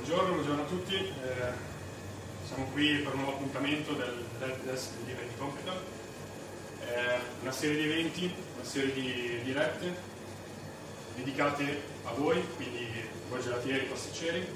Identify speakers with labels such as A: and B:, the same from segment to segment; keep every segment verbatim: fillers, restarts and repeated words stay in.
A: Buongiorno, buongiorno a tutti, eh, siamo qui per un nuovo appuntamento del Helpdesk dell'Event Completal, eh, una serie di eventi, una serie di dirette dedicate a voi, quindi voi gelatieri e pasticceri,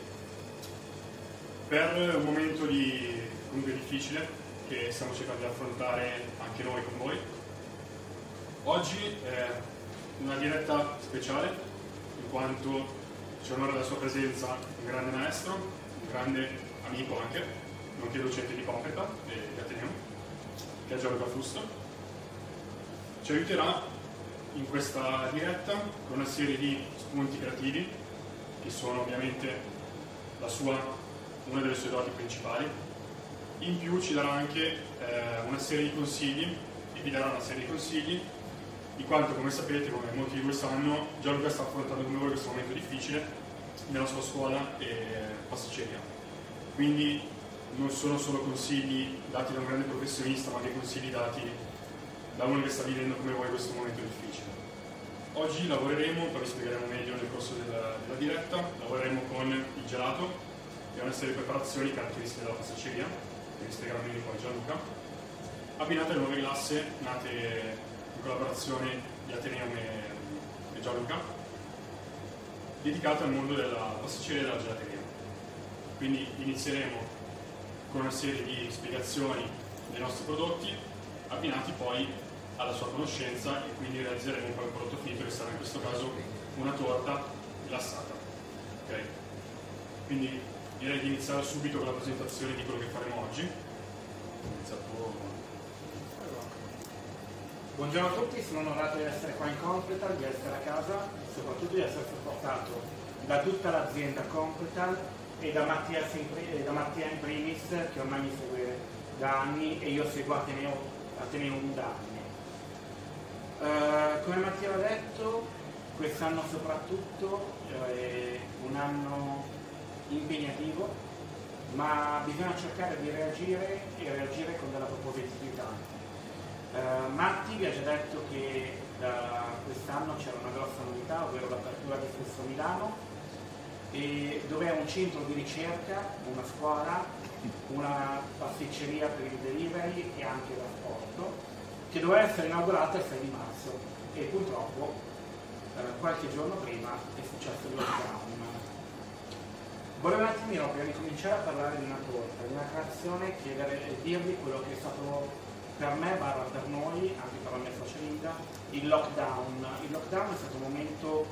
A: per un momento di, comunque difficile che stiamo cercando di affrontare anche noi con voi. Oggi è una diretta speciale, in quanto ci onora la sua presenza un grande maestro, un grande amico anche, nonché docente di Completal e di Ateneo, che è Gianluca Fusto. Ci aiuterà in questa diretta con una serie di spunti creativi, che sono ovviamente la sua, una delle sue doti principali. In più ci darà anche eh, una serie di consigli, e vi darà una serie di consigli, di quanto, come sapete, come molti di voi sanno, Gianluca sta affrontando come voi questo momento difficile nella sua scuola e pasticceria. Quindi non sono solo consigli dati da un grande professionista, ma anche consigli dati da uno che sta vivendo come voi questo momento difficile. Oggi lavoreremo, poi vi spiegheremo meglio nel corso della, della diretta, lavoreremo con il gelato e una serie di preparazioni caratteristiche della pasticceria, che vi spiegherà meglio poi Gianluca, abbinate alle nuove classi nate in collaborazione di Ateneo e, e Gianluca, dedicate al mondo della pasticceria e della gelateria. Quindi inizieremo con una serie di spiegazioni dei nostri prodotti, abbinati poi alla sua conoscenza, e quindi realizzeremo poi un prodotto finito che sarà in questo caso una torta glassata. Okay? Quindi direi di iniziare subito con la presentazione di quello che faremo oggi. Iniziato...
B: Buongiorno a tutti, sono onorato di essere qua in Completal, di essere a casa e soprattutto di essere supportato da tutta l'azienda Completal e da Mattia, e da Mattia in primis, che ormai mi segue da anni e io seguo Ateneo, Ateneo da anni. Uh, come Mattia ha detto, quest'anno soprattutto è un anno impegnativo, ma bisogna cercare di reagire e reagire con della propositività. Uh, Matti vi ha già detto che da quest'anno c'era una grossa novità, ovvero l'apertura di Fusto Milano, e dove è un centro di ricerca, una scuola, una pasticceria per il delivery e anche l'asporto, che doveva essere inaugurata il sei di marzo e purtroppo uh, qualche giorno prima è successo il lockdown. Volevo un attimino, prima di cominciare a parlare di una torta, di una creazione, chiedere e dirvi quello che è stato per me, barra per noi, anche per la mia socialità, il lockdown. Il lockdown è stato un momento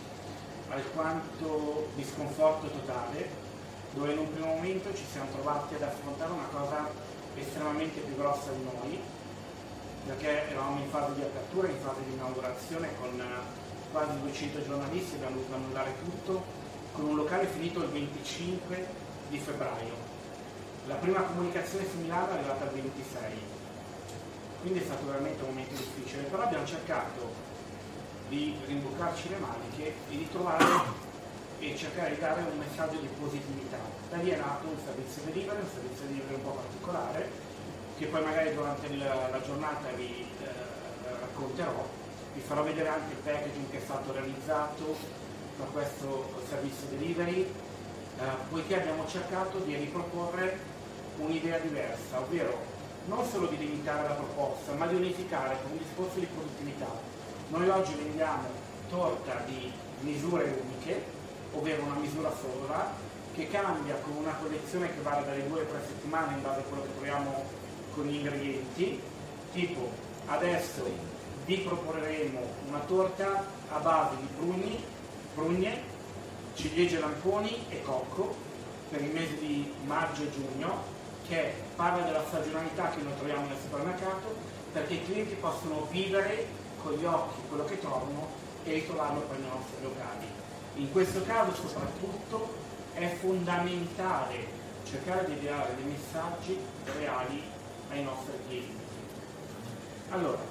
B: alquanto di sconforto totale, dove in un primo momento ci siamo trovati ad affrontare una cosa estremamente più grossa di noi, perché eravamo in fase di apertura, in fase di inaugurazione, con quasi duecento giornalisti, abbiamo dovuto annullare tutto, con un locale finito il venticinque di febbraio. La prima comunicazione su Milano è arrivata il ventisei. Quindi è stato veramente un momento difficile, però abbiamo cercato di rimboccarci le maniche e di trovare e cercare di dare un messaggio di positività. Da lì è nato un servizio delivery, un servizio delivery un po' particolare, che poi magari durante il, la giornata vi eh, racconterò. Vi farò vedere anche il packaging che è stato realizzato per questo servizio delivery, eh, poiché abbiamo cercato di riproporre un'idea diversa, ovvero non solo di limitare la proposta, ma di unificare con un discorso di produttività. Noi oggi vendiamo torta di misure uniche, ovvero una misura sola, che cambia con una collezione che vale dalle due alle tre settimane in base a quello che troviamo con gli ingredienti. Tipo, adesso vi proporremo una torta a base di prugni, prugne, ciliegie lamponi e cocco per il mese di maggio e giugno, che parla della stagionalità che noi troviamo nel supermercato, perché i clienti possono vivere con gli occhi quello che trovano e ritrovarlo poi nei nostri locali. In questo caso soprattutto è fondamentale cercare di dare dei messaggi reali ai nostri clienti. Allora,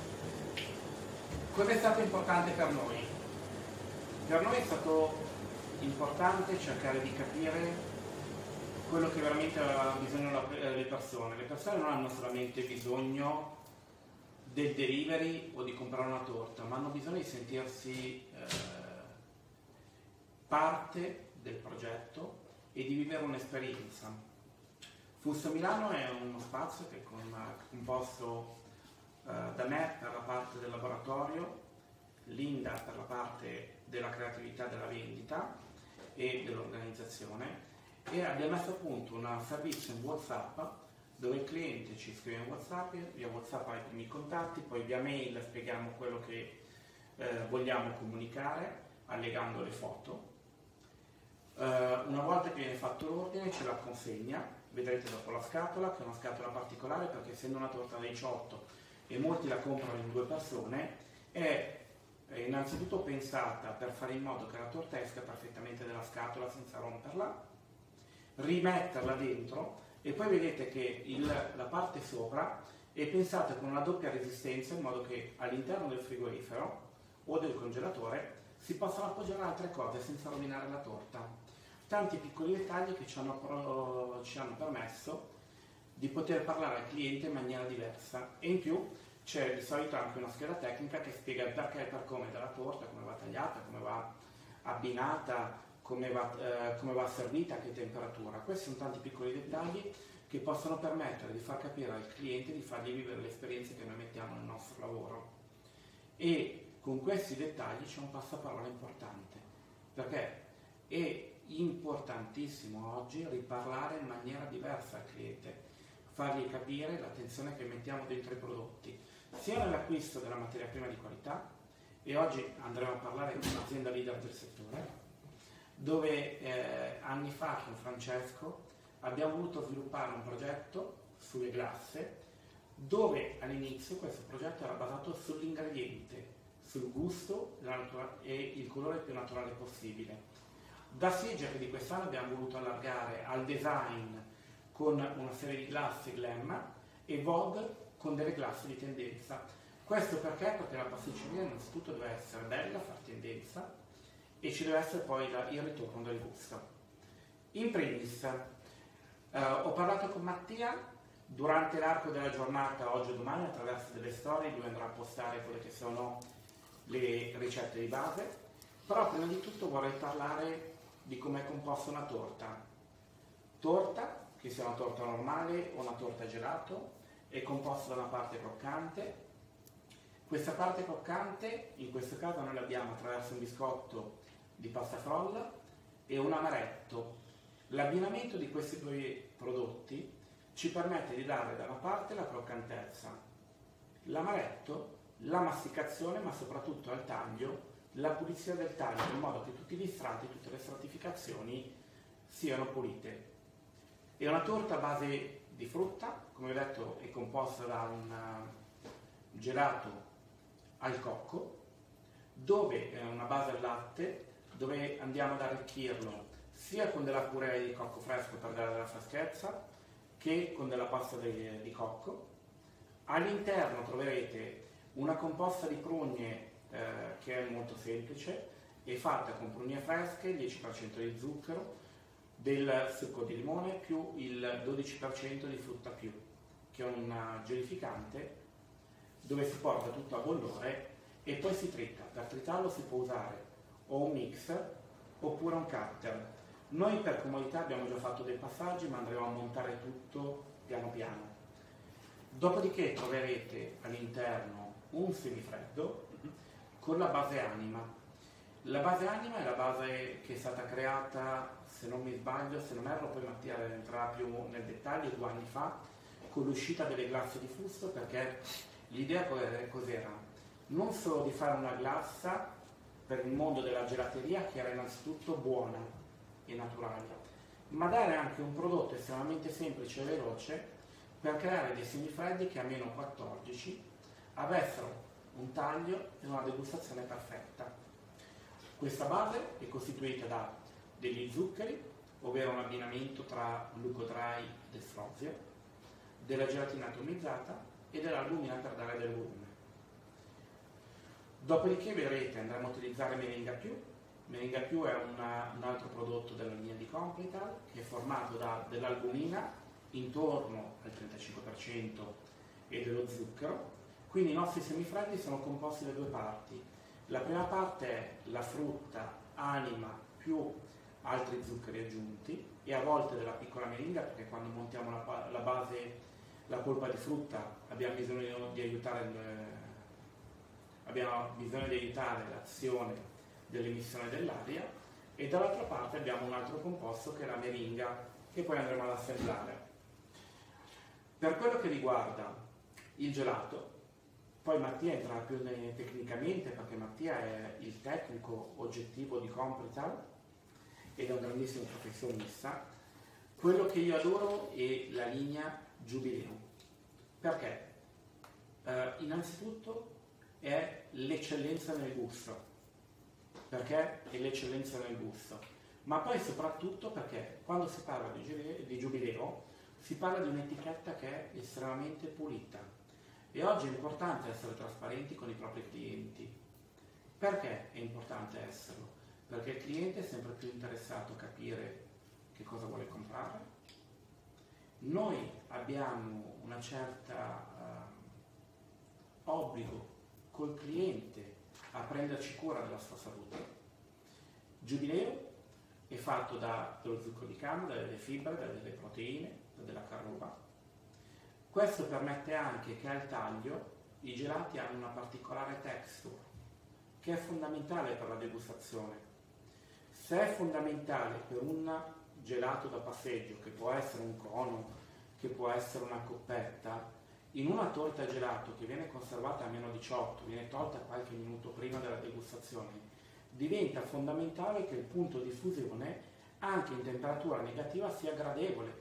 B: cosa è stato importante per noi? Per noi è stato importante cercare di capire quello che veramente avevano bisogno le persone. Le persone non hanno solamente bisogno del delivery o di comprare una torta, ma hanno bisogno di sentirsi eh, parte del progetto e di vivere un'esperienza. Fusto Milano è uno spazio che è composto eh, da me per la parte del laboratorio, Linda per la parte della creatività della vendita e dell'organizzazione, e abbiamo messo a punto un servizio in WhatsApp dove il cliente ci scrive in WhatsApp, via WhatsApp ha i primi contatti, poi via mail spieghiamo quello che eh, vogliamo comunicare allegando le foto. Uh, una volta che viene fatto l'ordine ce la consegna, vedrete dopo la scatola, che è una scatola particolare perché essendo una torta da diciotto e molti la comprano in due persone, è innanzitutto pensata per fare in modo che la torta esca perfettamente dalla scatola senza romperla, rimetterla dentro, e poi vedete che il, la parte sopra è pensata con una doppia resistenza in modo che all'interno del frigorifero o del congelatore si possano appoggiare altre cose senza rovinare la torta. Tanti piccoli dettagli che ci hanno, ci hanno permesso di poter parlare al cliente in maniera diversa, e in più c'è di solito anche una scheda tecnica che spiega il perché e il per come della torta, come va tagliata, come va abbinata, come va, eh, come va servita, a che temperatura. Questi sono tanti piccoli dettagli che possono permettere di far capire al cliente, di fargli vivere le esperienze che noi mettiamo nel nostro lavoro. E con questi dettagli c'è un passaparola importante, perché è importantissimo oggi riparlare in maniera diversa al cliente, fargli capire l'attenzione che mettiamo dentro i prodotti, sia nell'acquisto della materia prima di qualità, e oggi andremo a parlare di un'azienda leader del settore, dove eh, anni fa con Francesco abbiamo voluto sviluppare un progetto sulle glasse, dove all'inizio questo progetto era basato sull'ingrediente, sul gusto e il colore più naturale possibile. Da Siger di quest'anno abbiamo voluto allargare al design con una serie di glassi glam e Vogue con delle glassi di tendenza. Questo perché? Perché la pasticceria innanzitutto deve essere bella, far tendenza, e ci deve essere poi il ritorno del gusto. In primis, eh, ho parlato con Mattia durante l'arco della giornata, oggi o domani, attraverso delle storie dove andrà a postare quelle che sono le ricette di base, però prima di tutto vorrei parlare di come è composta una torta. Torta, che sia una torta normale o una torta gelato, è composta da una parte croccante. Questa parte croccante, in questo caso noi l'abbiamo attraverso un biscotto di pasta frolla e un amaretto. L'abbinamento di questi due prodotti ci permette di dare da una parte la croccantezza, l'amaretto, la masticazione, ma soprattutto al taglio, la pulizia del taglio, in modo che tutti gli strati, tutte le stratificazioni siano pulite. È una torta a base di frutta, come ho detto è composta da un gelato al cocco, dove è una base al latte, dove andiamo ad arricchirlo sia con della purée di cocco fresco per dare della freschezza, che con della pasta di, di cocco. All'interno troverete una composta di prugne eh, che è molto semplice, è fatta con prugne fresche, dieci per cento di zucchero, del succo di limone più il dodici per cento di frutta più, che è un gelificante dove si porta tutto a bollore e poi si trita. Per tritarlo si può usare o un mixer oppure un cutter. Noi per comodità abbiamo già fatto dei passaggi, ma andremo a montare tutto piano piano. Dopodiché troverete all'interno un semifreddo con la base anima. La base anima è la base che è stata creata, se non mi sbaglio, se non erro, poi Mattia entrerà più nel dettaglio, due anni fa, con l'uscita delle glassa di fusto, perché l'idea cos'era? Non solo di fare una glassa per il mondo della gelateria, che era innanzitutto buona e naturale, ma dare anche un prodotto estremamente semplice e veloce per creare dei semifreddi che a meno quattordici avessero un taglio e una degustazione perfetta. Questa base è costituita da degli zuccheri, ovvero un abbinamento tra glucodry ed esfrosio, della gelatina atomizzata e dell'albumina per dare del volume. Dopodiché vedrete andremo a utilizzare Merenga Più. Merenga Più è una, un altro prodotto della linea di Complital, che è formato da dell'albumina intorno al trentacinque per cento e dello zucchero. Quindi i nostri semifreddi sono composti da due parti. La prima parte è la frutta, anima più altri zuccheri aggiunti, e a volte della piccola meringa, perché quando montiamo la, la base, la polpa di frutta, abbiamo bisogno di aiutare, il, abbiamo bisogno di aiutare l'azione dell'emissione dell'aria, e dall'altra parte abbiamo un altro composto che è la meringa, che poi andremo ad assemblare. Per quello che riguarda il gelato, poi Mattia entrerà più tecnicamente, perché Mattia è il tecnico oggettivo di Comprital ed è un grandissimo professionista. Quello che io adoro è la linea Giubileo. Perché? Eh, innanzitutto è l'eccellenza nel gusto. Perché è l'eccellenza nel gusto. Ma poi soprattutto perché quando si parla di Giubileo, di Giubileo si parla di un'etichetta che è estremamente pulita. E oggi è importante essere trasparenti con i propri clienti. Perché è importante esserlo? Perché il cliente è sempre più interessato a capire che cosa vuole comprare. Noi abbiamo una certa uh, obbligo col cliente a prenderci cura della sua salute. Giubileo è fatto da, dallo zucchero di canna, dalle fibre, dalle proteine, da della carruba. Questo permette anche che al taglio i gelati hanno una particolare texture, che è fondamentale per la degustazione. Se è fondamentale per un gelato da passeggio, che può essere un cono, che può essere una coppetta, in una torta gelato che viene conservata a meno diciotto, viene tolta qualche minuto prima della degustazione, diventa fondamentale che il punto di fusione, anche in temperatura negativa, sia gradevole.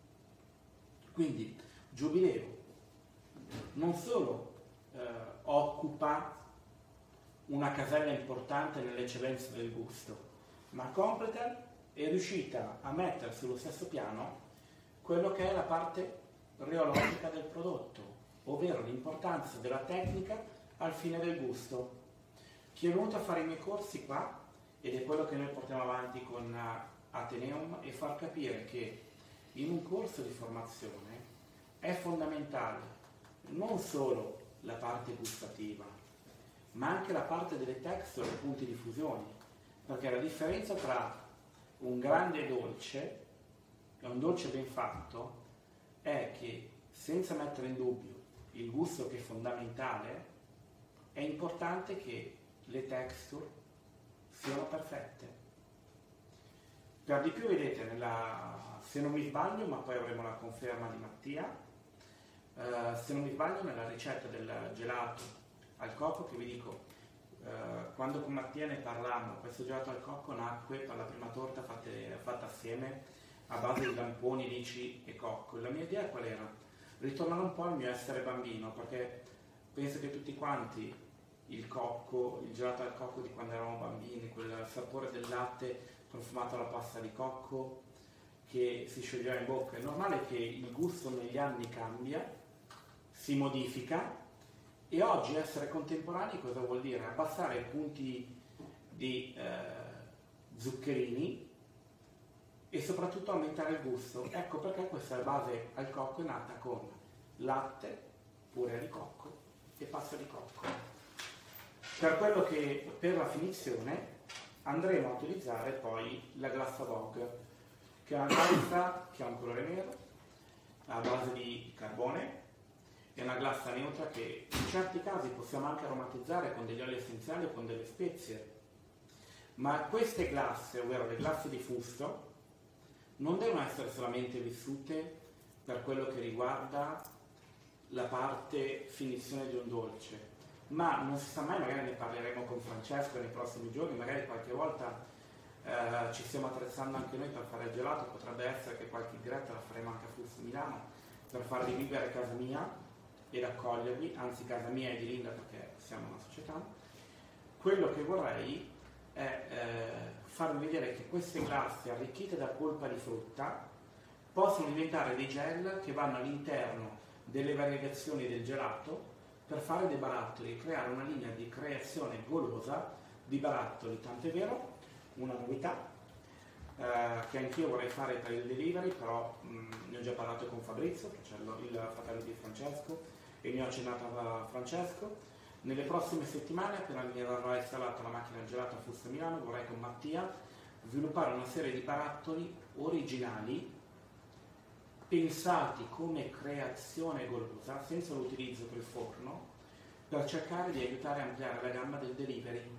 B: Quindi Giubileo non solo eh, occupa una casella importante nell'eccellenza del gusto, ma Comprital è riuscita a mettere sullo stesso piano quello che è la parte reologica del prodotto, ovvero l'importanza della tecnica al fine del gusto. Chi è venuto a fare i miei corsi qua, ed è quello che noi portiamo avanti con Ateneum, è far capire che in un corso di formazione è fondamentale non solo la parte gustativa, ma anche la parte delle texture e punti di fusione, perché la differenza tra un grande dolce e un dolce ben fatto è che, senza mettere in dubbio il gusto che è fondamentale, è importante che le texture siano perfette. Per di più, vedete, nella, se non mi sbaglio, ma poi avremo la conferma di Mattia, Uh, se non mi sbaglio nella ricetta del gelato al cocco, che vi dico, uh, quando con Mattia ne parlammo, questo gelato al cocco nacque per la prima torta fatte, fatta assieme a base di lamponi, lici e cocco. La mia idea qual era? Ritornare un po' al mio essere bambino, perché penso che tutti quanti il cocco, il gelato al cocco di quando eravamo bambini, quel sapore del latte profumato alla pasta di cocco che si scioglieva in bocca, è normale che il gusto negli anni cambia, si modifica, e oggi essere contemporanei cosa vuol dire? Abbassare i punti di eh, zuccherini e soprattutto aumentare il gusto. Ecco perché questa base al cocco è nata con latte, purea di cocco e pasta di cocco. Per quello che per la finizione andremo a utilizzare poi la glassa Vogue, che è una glassa che ha un colore nero a base di carbone. È una glassa neutra che in certi casi possiamo anche aromatizzare con degli oli essenziali o con delle spezie. Ma queste glasse, ovvero le glasse di fusto, non devono essere solamente vissute per quello che riguarda la parte finizione di un dolce, ma non si sa mai, magari ne parleremo con Francesco nei prossimi giorni, magari qualche volta eh, ci stiamo attrezzando anche noi per fare il gelato, potrebbe essere che qualche diretta la faremo anche a Fusto Milano per farvi vivere casa mia ed accogliervi, anzi casa mia e di Linda, perché siamo una società. Quello che vorrei è eh, farvi vedere che queste glasse arricchite da polpa di frutta possono diventare dei gel che vanno all'interno delle variegazioni del gelato per fare dei barattoli e creare una linea di creazione golosa di barattoli. Tant'è vero, una novità eh, che anch'io vorrei fare per il delivery, però mh, ne ho già parlato con Fabrizio, che c'è il, il fratello di Francesco, e mi ho accennato a Francesco. Nelle prossime settimane, appena mi verrà installata la macchina del gelato a Fusto Milano, vorrei con Mattia sviluppare una serie di barattoli originali, pensati come creazione golosa, senza l'utilizzo del forno, per cercare di aiutare a ampliare la gamma del delivery.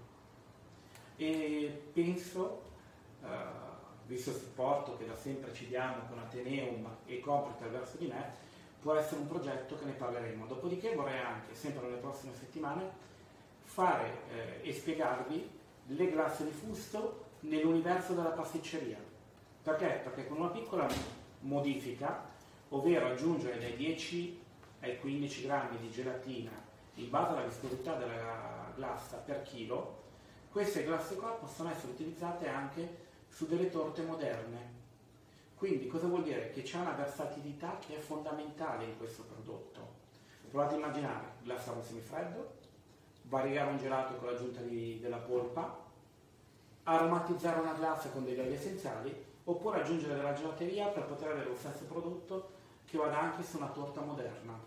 B: E penso, eh, visto il supporto che da sempre ci diamo con Ateneum e Compriter verso di me, può essere un progetto che ne parleremo. Dopodiché vorrei anche, sempre nelle prossime settimane, fare eh, e spiegarvi le glace di fusto nell'universo della pasticceria. Perché? Perché con una piccola modifica, ovvero aggiungere dai dieci ai quindici grammi di gelatina in base alla viscosità della glassa per chilo, queste glace qua possono essere utilizzate anche su delle torte moderne. Quindi cosa vuol dire? Che c'è una versatilità che è fondamentale in questo prodotto. Provate a immaginare glassare un semifreddo, variegare un gelato con l'aggiunta di, della polpa, aromatizzare una glassa con degli oli essenziali, oppure aggiungere della gelateria per poter avere lo stesso prodotto che vada anche su una torta moderna.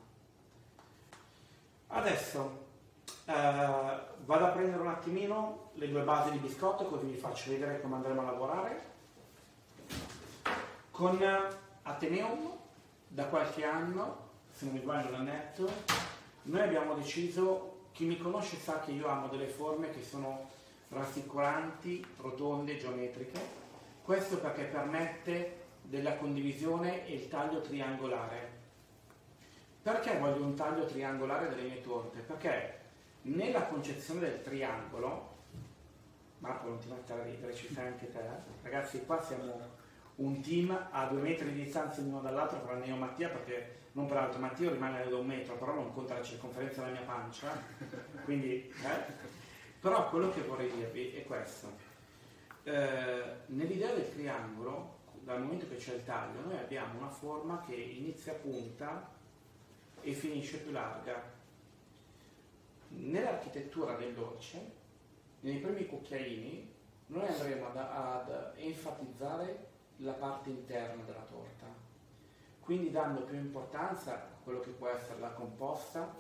B: Adesso eh, vado a prendere un attimino le due basi di biscotto, così vi faccio vedere come andremo a lavorare. Con Ateneum, da qualche anno, se non mi sbaglio un annetto, noi abbiamo deciso, chi mi conosce sa che io amo delle forme che sono rassicuranti, rotonde, geometriche. Questo perché permette della condivisione e il taglio triangolare. Perché voglio un taglio triangolare delle mie torte? Perché nella concezione del triangolo, Marco non ti mettere a ridere, ci fai anche te, eh? Ragazzi, qua siamo un team a due metri di distanza l'uno dall'altro, tranne io e Mattia, perché non per altro Mattia rimane da un metro, però non conta la circonferenza della mia pancia, quindi eh? Però quello che vorrei dirvi è questo. Eh, nell'idea del triangolo, dal momento che c'è il taglio, noi abbiamo una forma che inizia a punta e finisce più larga. Nell'architettura del dolce, nei primi cucchiaini, noi andremo ad, ad enfatizzare la parte interna della torta, quindi dando più importanza a quello che può essere la composta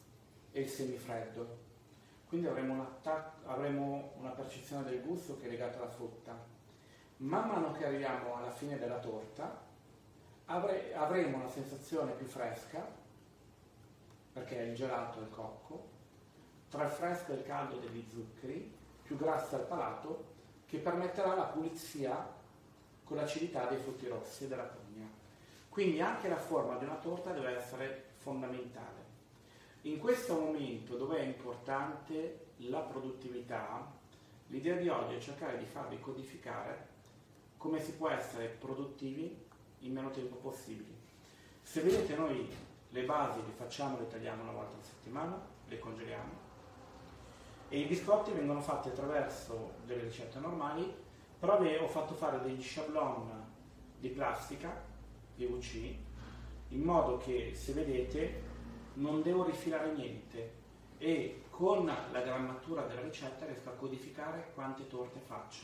B: e il semifreddo. Quindi avremo, un avremo una percezione del gusto che è legata alla frutta. Man mano che arriviamo alla fine della torta avre avremo una sensazione più fresca, perché è il gelato e il cocco, tra il fresco e il caldo degli zuccheri, più grassa al palato, che permetterà la pulizia con l'acidità dei frutti rossi e della pugna. Quindi anche la forma di una torta deve essere fondamentale. In questo momento dove è importante la produttività, l'idea di oggi è cercare di farvi codificare come si può essere produttivi in meno tempo possibile. Se vedete, noi le basi le facciamo, le tagliamo una volta a settimana, le congeliamo, e i biscotti vengono fatti attraverso delle ricette normali, però vi ho fatto fare degli sciablon di plastica, P V C, in modo che, se vedete, non devo rifilare niente e con la grammatura della ricetta riesco a codificare quante torte faccio.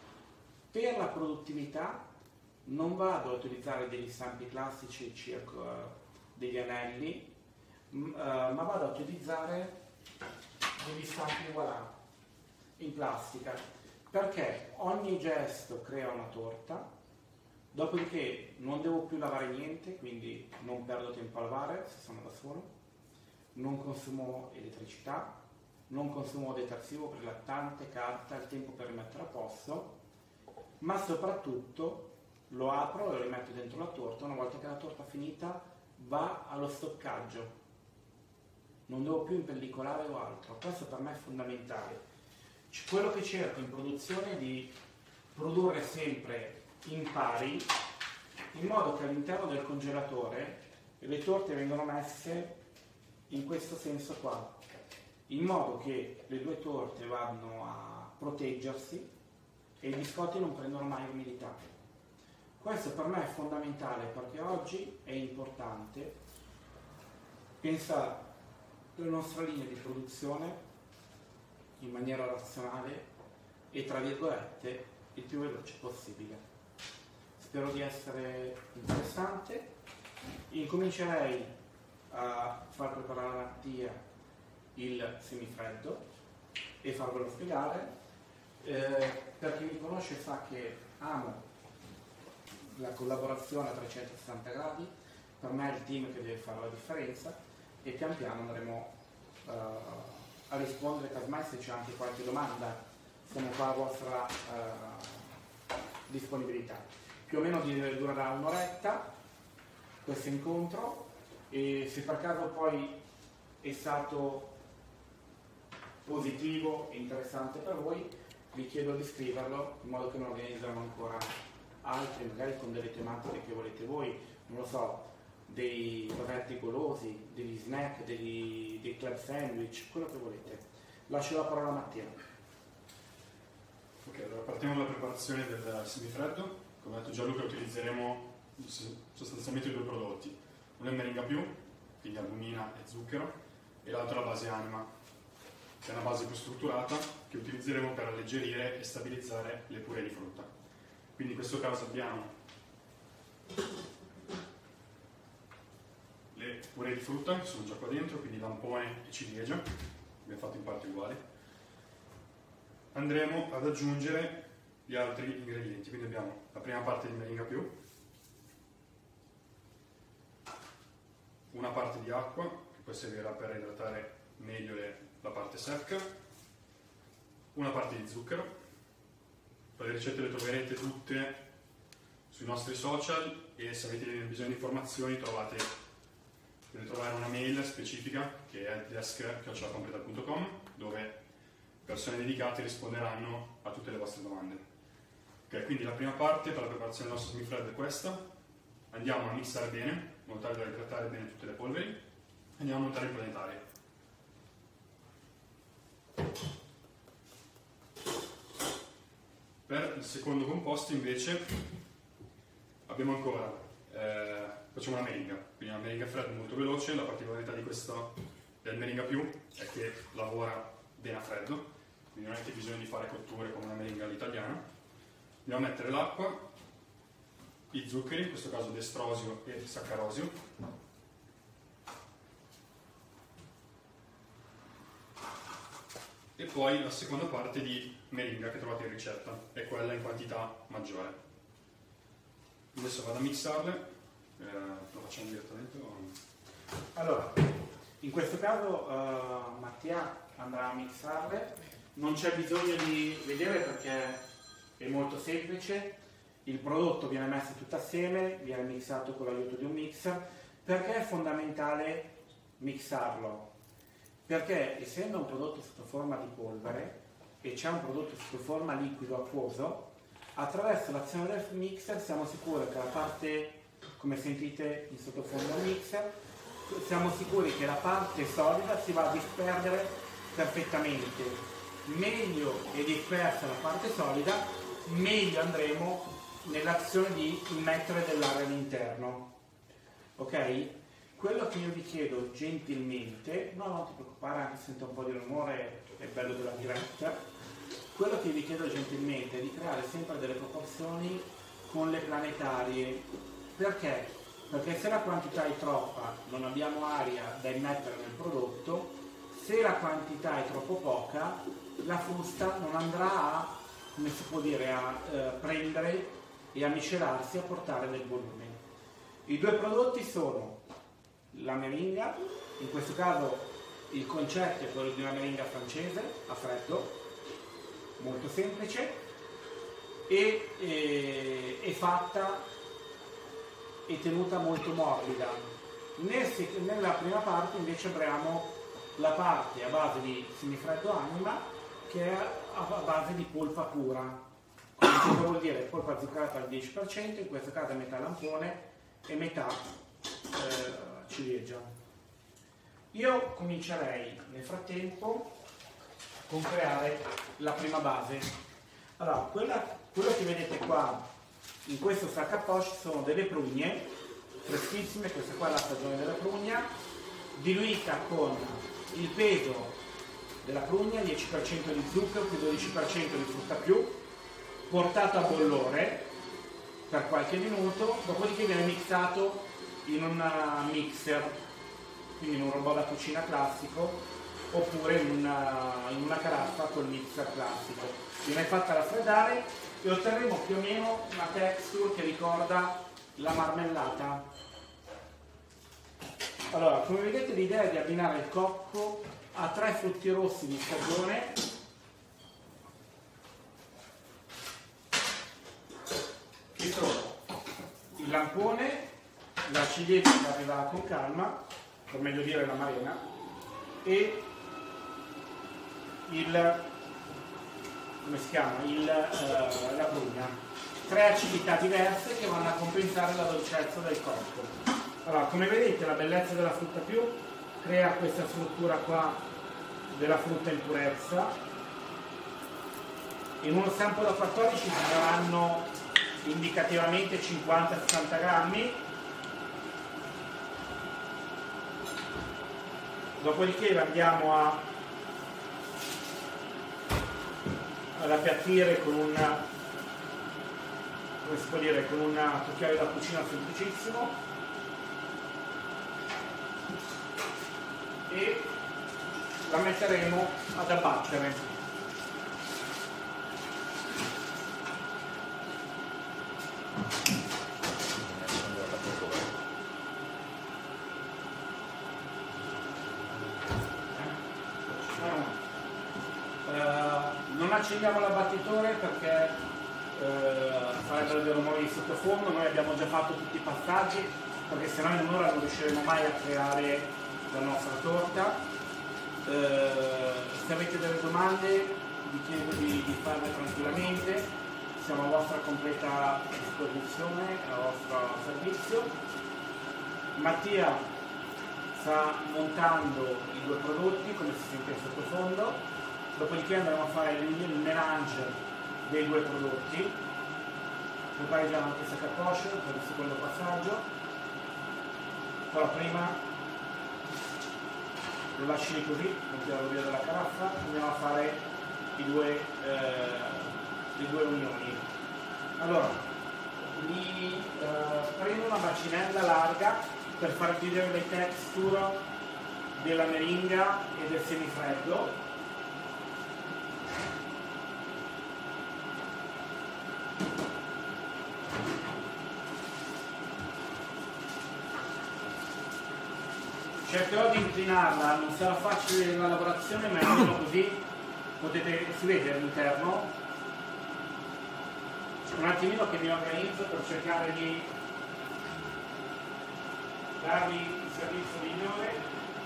B: Per la produttività non vado a utilizzare degli stampi classici, circa degli anelli, ma vado a utilizzare degli stampi voilà, in plastica, perché ogni gesto crea una torta, dopodiché non devo più lavare niente, quindi non perdo tempo a lavare se sono da solo, non consumo elettricità, non consumo detersivo per lattante, carta, il tempo per rimettere a posto, ma soprattutto lo apro e lo rimetto dentro la torta. Una volta che la torta è finita va allo stoccaggio, non devo più impellicolare o altro. Questo per me è fondamentale. Quello che cerco in produzione è di produrre sempre in pari, in modo che all'interno del congelatore le torte vengono messe in questo senso qua, in modo che le due torte vanno a proteggersi e i biscotti non prendono mai umidità. Questo per me è fondamentale, perché oggi è importante pensare la nostra linea di produzione in maniera razionale e, tra virgolette, il più veloce possibile. Spero di essere interessante. Incomincerei a far preparare a Mattia il semifreddo e farvelo spiegare. Eh, per chi mi conosce sa che amo la collaborazione a trecentosessanta gradi, per me è il team che deve fare la differenza, e pian piano andremo uh, a rispondere, casomai se c'è anche qualche domanda siamo qua a vostra uh, disponibilità. Più o meno durerà un'oretta questo incontro, e se per caso poi è stato positivo e interessante per voi, vi chiedo di scriverlo in modo che ne organizziamo ancora altri, magari con delle tematiche che volete voi, non lo so, dei prodotti golosi, degli snack, degli, dei club sandwich, quello che volete. Lascio la parola a Mattia.
A: Ok, allora partiamo dalla preparazione del semifreddo. Come ha detto Gianluca, utilizzeremo sostanzialmente due prodotti. Uno è meringa più, quindi albumina e zucchero, e l'altro la base anima, che è una base più strutturata che utilizzeremo per alleggerire e stabilizzare le puree di frutta. Quindi in questo caso abbiamo le puree di frutta che sono già qua dentro, quindi lampone e ciliegia, abbiamo fatto in parte uguali. Andremo ad aggiungere gli altri ingredienti, quindi abbiamo la prima parte di meringa più, una parte di acqua che poi servirà per idratare meglio le, la parte secca, una parte di zucchero. Le ricette le troverete tutte sui nostri social, e se avete bisogno di informazioni trovate, potete trovare una mail specifica che è desk chiocciola completa punto com, dove persone dedicate risponderanno a tutte le vostre domande. Ok, quindi la prima parte per la preparazione del nostro semifreddo è questa. Andiamo a mixare bene, in modo tale da idratare bene tutte le polveri. Andiamo a montare il planetario. Per il secondo composto invece abbiamo ancora, eh, facciamo una meringa, quindi una meringa fredda molto veloce. La particolarità di questo del meringa più è che lavora bene a freddo, quindi non avete bisogno di fare cotture come una meringa all'italiana. Andiamo a mettere l'acqua, i zuccheri, in questo caso destrosio e saccarosio, e poi la seconda parte di meringa che trovate in ricetta, è quella in quantità maggiore. Adesso vado a mixarle, eh, lo facciamo direttamente o...
B: Allora, in questo caso uh, Mattia andrà a mixarle, non c'è bisogno di vedere perché è molto semplice. Il prodotto viene messo tutto assieme, viene mixato con l'aiuto di un mixer. Perché è fondamentale mixarlo? Perché essendo un prodotto sotto forma di polvere e c'è un prodotto sotto forma liquido acquoso, attraverso l'azione del mixer siamo sicuri che la parte, come sentite in sottofondo al mixer, siamo sicuri che la parte solida si va a disperdere perfettamente. Meglio è dispersa la parte solida, meglio andremo nell'azione di immettere dell'aria all'interno. Ok? Quello che io vi chiedo gentilmente, no, non ti preoccupare, anche se sento un po' di rumore, è bello della diretta, quello che vi chiedo gentilmente è di creare sempre delle proporzioni con le planetarie. Perché? Perché se la quantità è troppa non abbiamo aria da immettere nel prodotto, se la quantità è troppo poca la frusta non andrà a, come si può dire, a eh, prendere e a miscelarsi, a portare del volume. I due prodotti sono la meringa, in questo caso il concetto è quello di una meringa francese a freddo, molto semplice, e eh, è fatta e tenuta molto morbida. Nel, nella prima parte invece avremo la parte a base di semifreddo anima, che è a base di polpa pura. Cosa vuol dire? Polpa zuccherata al dieci per cento, in questo caso è metà lampone e metà eh, ciliegia. Io comincerei nel frattempo con creare la prima base. Allora, quella, quello che vedete qua in questo sac à poche sono delle prugne freschissime, questa qua è la stagione della prugna, diluita con il peso della prugna, dieci per cento di zucchero più dodici per cento di frutta più, portato a bollore per qualche minuto, dopodiché viene mixato in un mixer, quindi in un robot da cucina classico, oppure in una, in una caraffa col mixer classico. Viene fatta raffreddare e otterremo più o meno una texture che ricorda la marmellata. Allora, come vedete l'idea è di abbinare il cocco a tre frutti rossi di stagione che sono il lampone, la ciliegia che arriva con calma, per meglio dire la marena, e il, come si chiama? Il, eh, la prugna. Tre acidità diverse che vanno a compensare la dolcezza del cocco. Allora, come vedete la bellezza della frutta più crea questa struttura qua della frutta in purezza. In uno stampo da quattordici ci saranno indicativamente cinquanta sessanta grammi, dopodiché andiamo a ad appiattire con un, come si può dire, con un cucchiaio da cucina semplicissimo e la metteremo ad abbattere. Non accendiamo l'abbattitore perché eh, farebbero dei rumori di sottofondo. Noi abbiamo già fatto tutti i passaggi perché sennò in un'ora non riusciremo mai a creare la nostra torta. Eh, se avete delle domande vi chiedo di, di farle tranquillamente, siamo a vostra completa disposizione, al vostro servizio. Mattia sta montando i due prodotti come si sente in sottofondo. Dopodiché andremo a fare il melange dei due prodotti. Prepariamo anche questa carpaccio per il secondo passaggio. Però prima lo lasci lì così, non tiriamo via dalla caraffa, andiamo a fare i due, eh, i due unioni. Allora, mi eh, prendo una bacinella larga per far vedere le texture della meringa e del semifreddo. Cercherò di inclinarla, non sarà facile la lavorazione, ma almeno così potete, si vede all'interno. Un attimino che mi organizzo per cercare di darvi il servizio migliore.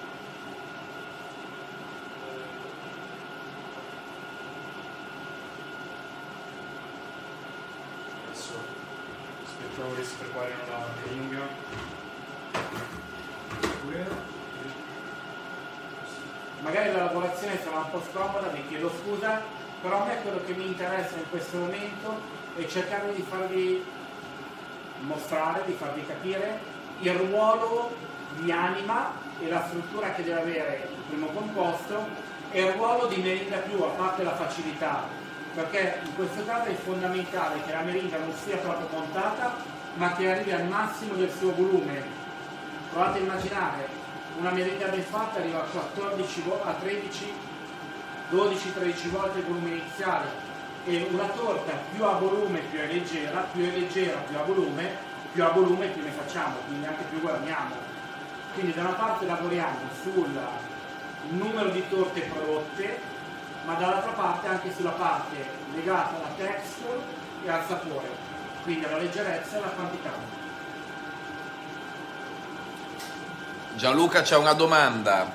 A: Adesso aspettiamo che si preparino la meringa.
B: Magari la lavorazione sarà un po' scomoda, vi chiedo scusa, però a me quello che mi interessa in questo momento è cercare di farvi mostrare, di farvi capire il ruolo di anima e la struttura che deve avere il primo composto e il ruolo di meringa più, a parte la facilità, perché in questo caso è fondamentale che la meringa non sia proprio montata, ma che arrivi al massimo del suo volume. Provate a immaginare una meringa ben fatta arriva a quattordici, a tredici, dodici tredici volte il volume iniziale, e una torta più a volume più è leggera, più è leggera più a volume, più a volume più ne facciamo, quindi anche più guadagniamo. Quindi da una parte lavoriamo sul numero di torte prodotte, ma dall'altra parte anche sulla parte legata alla texture e al sapore, quindi alla leggerezza e alla quantità.
C: Gianluca, c'è una domanda.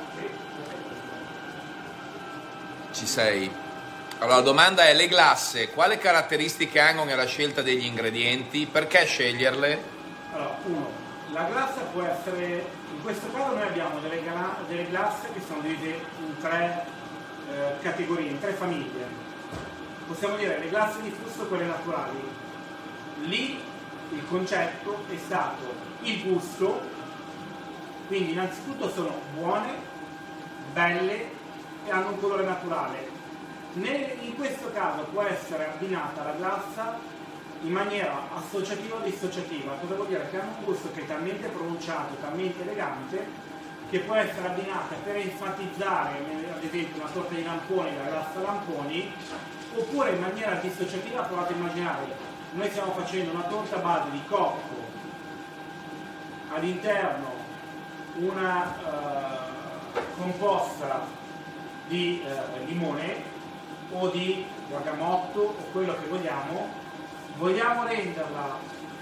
C: Ci sei? Allora, la domanda è: le glasse, quale caratteristiche hanno nella scelta degli ingredienti? Perché sceglierle?
B: Allora, uno, la glassa può essere, in questo caso noi abbiamo delle, delle glasse che sono divise in tre eh, categorie, in tre famiglie. Possiamo dire le glasse di fusto, quelle naturali. Lì il concetto è stato il gusto. Quindi innanzitutto sono buone, belle e hanno un colore naturale. In questo caso può essere abbinata la glassa in maniera associativa o dissociativa. Cosa vuol dire? Che hanno un gusto che è talmente pronunciato, talmente elegante, che può essere abbinata per enfatizzare, ad esempio, una torta di lamponi, la glassa lamponi, Oppure in maniera dissociativa provate a immaginare, noi stiamo facendo una torta a base di cocco, all'interno una uh, composta di uh, limone o di bergamotto o quello che vogliamo, vogliamo renderla,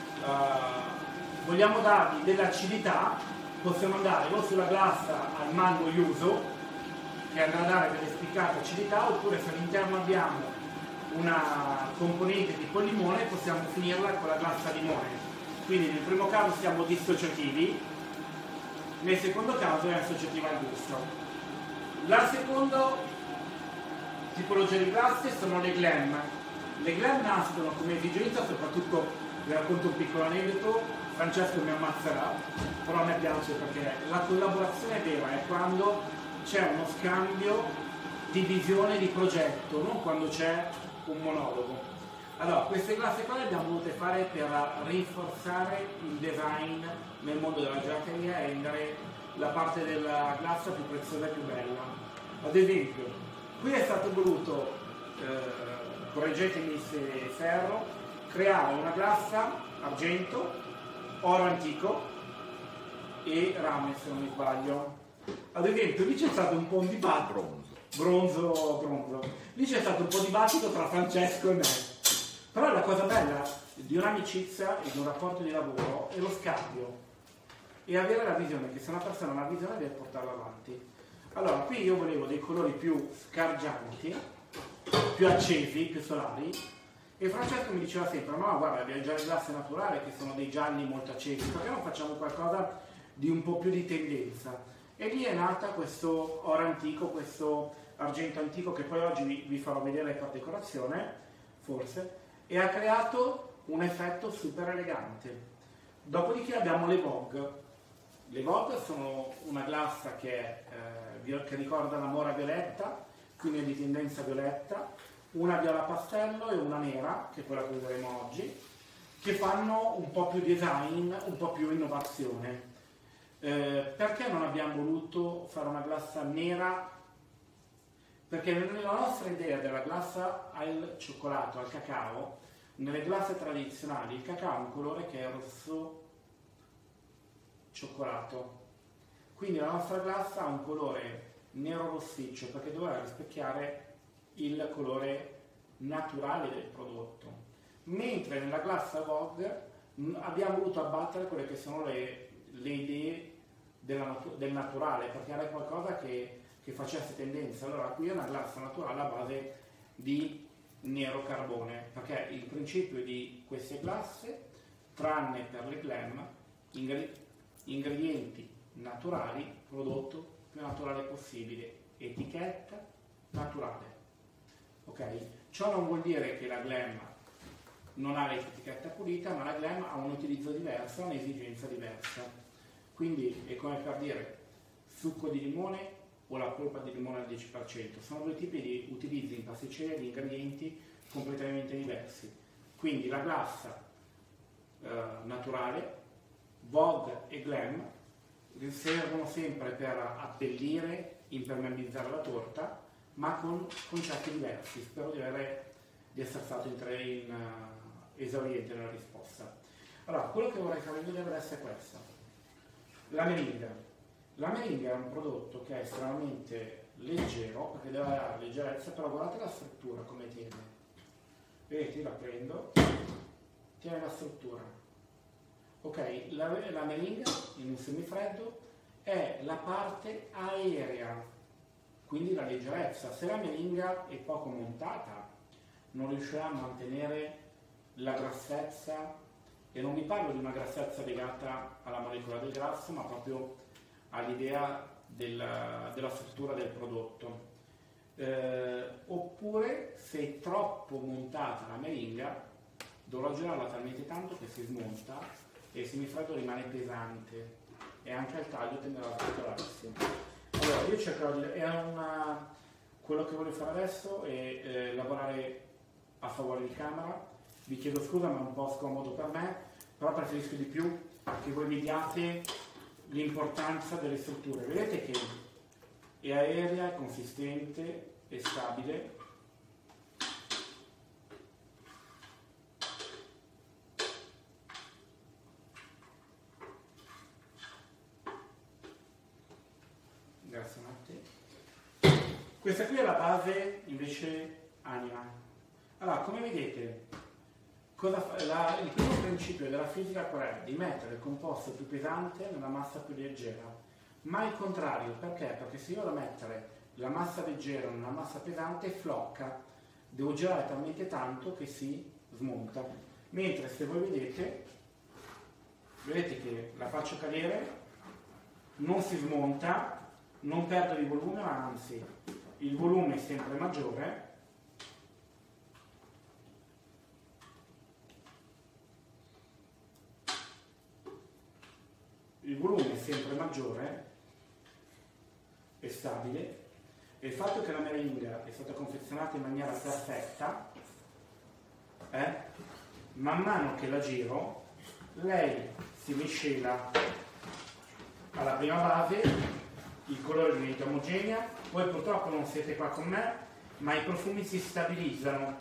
B: uh, vogliamo dargli dell'acidità, possiamo andare o sulla glassa al mango yuzu, che andrà a dare delle spiccate acidità, oppure se all'interno abbiamo una componente tipo limone possiamo finirla con la glassa limone. Quindi nel primo caso siamo dissociativi, nel secondo caso è associativa al gusto. La seconda tipologia di glasse sono le glam. Le glam nascono come esigenza, soprattutto vi racconto un piccolo aneddoto, Francesco mi ammazzerà, però a me piace perché la collaborazione vera è quando c'è uno scambio di visione di progetto, non quando c'è un monologo. Allora, queste classi qua le abbiamo volute fare per rinforzare il design nel mondo della gelateria e rendere la parte della glassa più preziosa e più bella. Ad esempio, qui è stato voluto, eh, correggetemi se ferro, creare una glassa argento, oro antico e rame, se non mi sbaglio. Ad esempio, lì c'è stato un po' un dibattito. Bronzo, bronzo. Lì c'è stato un po' di dibattito tra Francesco e me. Però la cosa bella di un'amicizia e di un rapporto di lavoro è lo scambio e avere la visione, che se una persona ha una visione deve portarla avanti. Allora, qui io volevo dei colori più sgargianti, più accesi, più solari, e Francesco mi diceva sempre: no, guarda, abbiamo già le glasse naturali che sono dei gialli molto accesi, perché non facciamo qualcosa di un po' più di tendenza? E lì è nata questo oro antico, questo argento antico, che poi oggi vi, vi farò vedere per decorazione, forse, e ha creato un effetto super elegante. Dopodiché abbiamo le Vogue. Le Vogue sono una glassa che, è, eh, che ricorda la mora violetta, quindi è di tendenza violetta, una viola pastello e una nera, che è quella che useremo oggi, che fanno un po' più design, un po' più innovazione. Eh, perché non abbiamo voluto fare una glassa nera? Perché nella nostra idea della glassa al cioccolato, al cacao, nelle glasse tradizionali il cacao ha un colore che è rosso cioccolato, quindi la nostra glassa ha un colore nero rossiccio perché doveva rispecchiare il colore naturale del prodotto, mentre nella glassa Vogue abbiamo voluto abbattere quelle che sono le, le idee della natu- del naturale, perché era qualcosa che, che facesse tendenza. Allora qui è una glassa naturale a base di nero carbone, perché il principio di queste glasse, tranne per le glam, ingre- ingredienti naturali, prodotto più naturale possibile, etichetta naturale. Ok? Ciò non vuol dire che la glam non ha l'etichetta pulita, ma la glam ha un utilizzo diverso, un'esigenza diversa. Quindi è come per dire succo di limone o la polpa di limone al dieci per cento. Sono due tipi di utilizzi in pasticceria di ingredienti completamente diversi. Quindi la glassa eh, naturale, Vogue e Glam servono sempre per abbellire, impermeabilizzare la torta, ma con concetti diversi. Spero di, avere, di essere stato in, in uh, esauriente nella risposta. Allora, quello che vorrei farvi vedere adesso è questo. La meringa. La meringa è un prodotto che è estremamente leggero, perché deve avere leggerezza, però guardate la struttura come tiene. Vedete, io la prendo, tiene la struttura. Ok, la, la meringa in un semifreddo è la parte aerea, quindi la leggerezza. Se la meringa è poco montata, non riuscirà a mantenere la grassezza. E non vi parlo di una grassezza legata alla molecola del grasso, ma proprio all'idea della, della struttura del prodotto. Eh, oppure, se è troppo montata la meringa, dovrò girarla talmente tanto che si smonta e il semifreddo rimane pesante e anche al taglio tenderà a scotolarsi. Allora, io cercherò di... È una, quello che voglio fare adesso è eh, lavorare a favore di camera. Vi chiedo scusa, ma è un po' scomodo per me, però preferisco di più che voi vediate l'importanza delle strutture. Vedete che è aerea, è consistente, è stabile, grazie. Questa qui è la base invece anima. Allora, come vedete, cosa fa, la, il primo principio della fisica qual è? Di mettere il composto più pesante nella massa più leggera, ma il contrario, perché? Perché se io devo mettere la massa leggera nella massa pesante flocca, devo girare talmente tanto che si smonta, mentre se voi vedete, vedete che la faccio cadere, non si smonta, non perde di volume, ma anzi il volume è sempre maggiore. Il volume è sempre maggiore e stabile, e il fatto che la meringa è stata confezionata in maniera perfetta, eh, man mano che la giro, lei si miscela alla prima base, il colore diventa omogenea. Voi purtroppo non siete qua con me, ma i profumi si stabilizzano.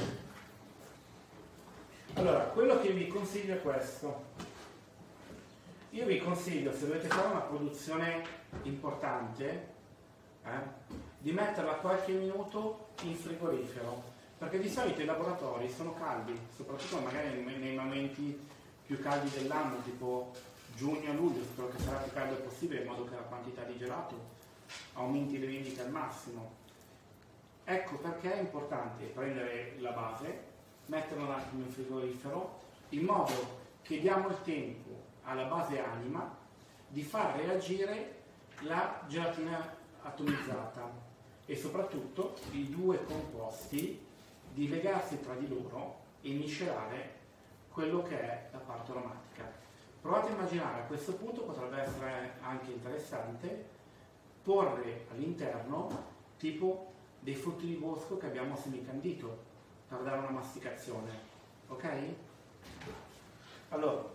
B: Allora, quello che vi consiglio è questo. Io vi consiglio, se dovete fare una produzione importante, eh, di metterla qualche minuto in frigorifero, perché di solito i laboratori sono caldi, soprattutto magari nei momenti più caldi dell'anno, tipo giugno e luglio, spero che sarà più caldo possibile, in modo che la quantità di gelato aumenti le vendite al massimo. Ecco perché è importante prendere la base, metterla un attimo in frigorifero, in modo che diamo il tempo alla base anima di far reagire la gelatina atomizzata e soprattutto i due composti di legarsi tra di loro e miscelare quello che è la parte aromatica. Provate a immaginare, a questo punto potrebbe essere anche interessante porre all'interno tipo dei frutti di bosco che abbiamo semicandito per dare una masticazione, ok? Allora,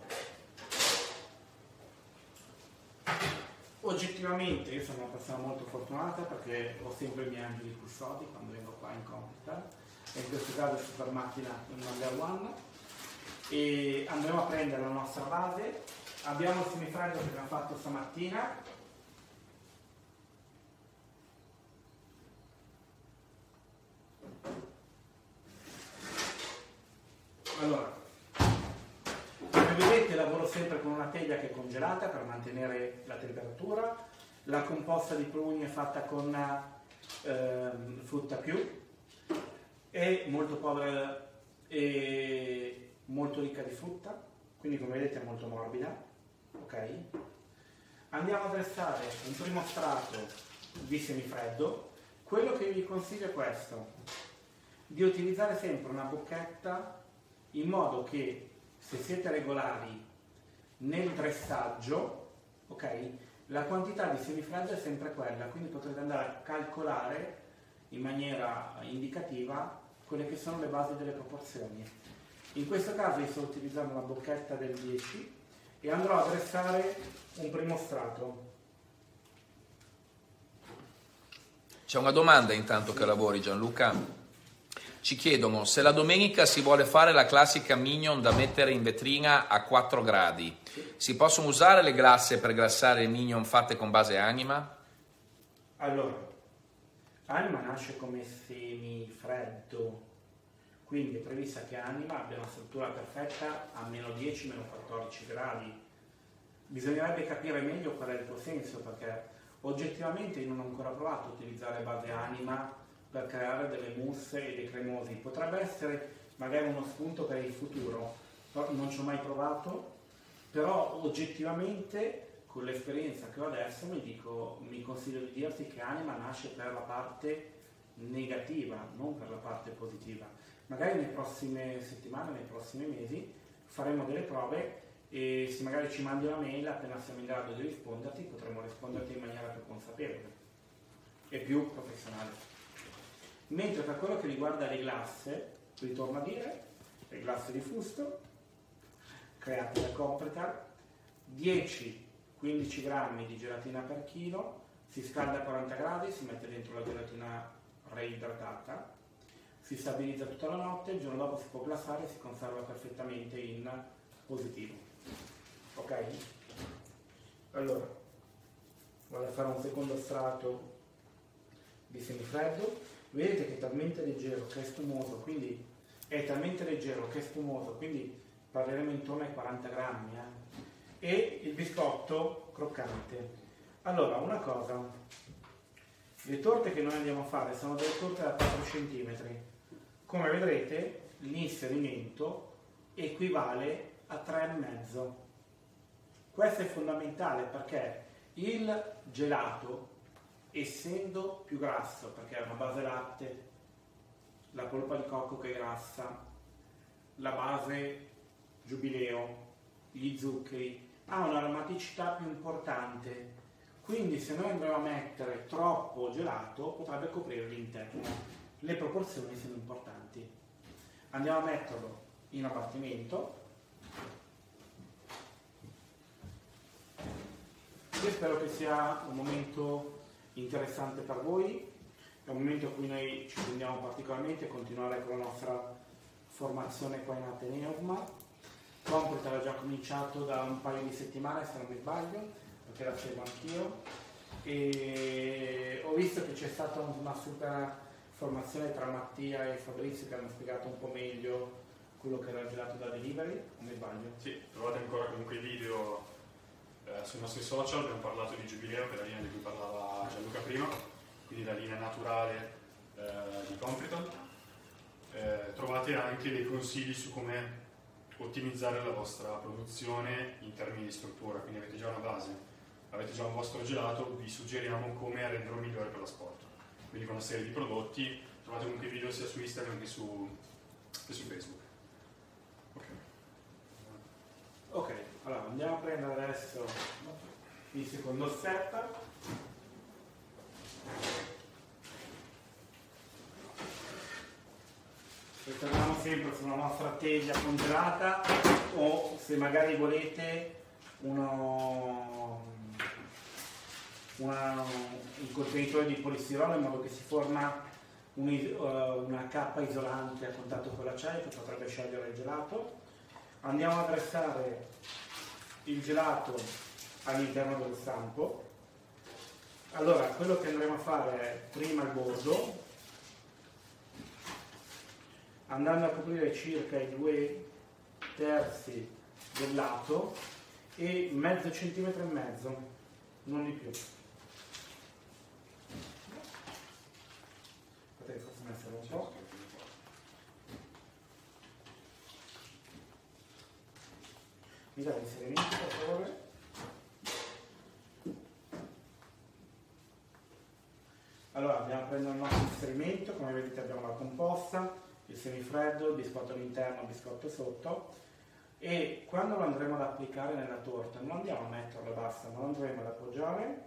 B: oggettivamente io sono una persona molto fortunata perché ho sempre i miei angeli custodi quando vengo qua in Computer, e in questo caso è Super Macchina in number one, e andremo a prendere la nostra base. Abbiamo il semifreddo che abbiamo fatto stamattina, allora come vedete lavoro sempre con una teglia che è congelata per mantenere la temperatura. La composta di pruni è fatta con eh, frutta più, è molto povera e molto ricca di frutta, quindi come vedete è molto morbida, ok? Andiamo a versare un primo strato di semifreddo. Quello che vi consiglio è questo, di utilizzare sempre una bocchetta, in modo che se siete regolari nel dressaggio, ok, la quantità di semifreddo è sempre quella, quindi potrete andare a calcolare in maniera indicativa quelle che sono le basi delle proporzioni. In questo caso io sto utilizzando una bocchetta del dieci e andrò a versare un primo strato.
C: C'è una domanda intanto che lavori, Gianluca. Ci chiedono se la domenica si vuole fare la classica mignon da mettere in vetrina a quattro gradi. Si possono usare le glasse per glassare le mignon fatte con base anima?
B: Allora, anima nasce come semifreddo, quindi è prevista che anima abbia una struttura perfetta a meno dieci meno quattordici gradi. Bisognerebbe capire meglio qual è il tuo senso, perché oggettivamente io non ho ancora provato a utilizzare base anima per creare delle mousse e dei cremosi. Potrebbe essere magari uno spunto per il futuro, non ci ho mai provato, però oggettivamente con l'esperienza che ho adesso mi, dico, mi consiglio di dirti che anima nasce per la parte negativa, non per la parte positiva. Magari nelle prossime settimane, nei prossimi mesi faremo delle prove, e se magari ci mandi una mail, appena siamo in grado di risponderti, potremo risponderti in maniera più consapevole e più professionale. Mentre per quello che riguarda le glasse, ritorno a dire, le glasse di fusto create da Compretar, dieci quindici grammi di gelatina per chilo, si scalda a quaranta gradi, si mette dentro la gelatina reidratata, si stabilizza tutta la notte, il giorno dopo si può glassare e si conserva perfettamente in positivo. Ok? Allora, voilà. fare un secondo strato di semifreddo. Vedete che è talmente leggero che è spumoso, quindi è talmente leggero che è spumoso, quindi parleremo intorno ai quaranta grammi. Eh? E il biscotto croccante. Allora, una cosa, le torte che noi andiamo a fare sono delle torte da quattro centimetri. Come vedrete, l'inserimento equivale a tre e mezzo. Questo è fondamentale perché il gelato, essendo più grasso, perché è una base latte, la polpa di cocco che è grassa, la base giubileo, gli zuccheri, ha un'aromaticità più importante, quindi se noi andremo a mettere troppo gelato potrebbe coprire l'interno. Le proporzioni sono importanti. Andiamo a metterlo in abbattimento. Io spero che sia un momento interessante per voi, è un momento a cui noi ci tendiamo particolarmente a continuare con la nostra formazione qua in Ateneum. Completa l'ha già cominciato da un paio di settimane, se non mi sbaglio, perché la seguo anch'io, e ho visto che c'è stata una super formazione tra Mattia e Fabrizio che hanno spiegato un po' meglio quello che era il gelato da delivery, non mi sbaglio?
A: Sì, trovate ancora comunque i video eh, sui nostri social, abbiamo parlato di Giubileo, che è la linea di cui parlava Gianluca prima, quindi la linea naturale eh, di Compriton. Eh, trovate anche dei consigli su come ottimizzare la vostra produzione in termini di struttura, quindi avete già una base, avete già un vostro gelato, vi suggeriamo come renderlo migliore per l'asporto. Quindi con una serie di prodotti, trovate comunque i video sia su Instagram che su, che su Facebook. Ok.
B: Ok, allora andiamo a prendere adesso il secondo step. Torniamo sempre sulla nostra teglia congelata, o se magari volete uno, una, un contenitore di polistirolo, in modo che si forma un, uh, una cappa isolante a contatto con l'acciaio che potrebbe sciogliere il gelato. Andiamo a versare il gelato all'interno dello stampo. Allora, quello che andremo a fare è prima il bordo, andando a coprire circa i due terzi del lato e mezzo centimetro e mezzo, non di più. Potete forse mettere un po'. Mi dai l'inserimento per favore? Allora andiamo a prendere il nostro inserimento, come vedete abbiamo la composta, il semifreddo, il biscotto all'interno, il biscotto sotto, e quando lo andremo ad applicare nella torta non andiamo a metterlo e basta, ma lo andremo ad appoggiare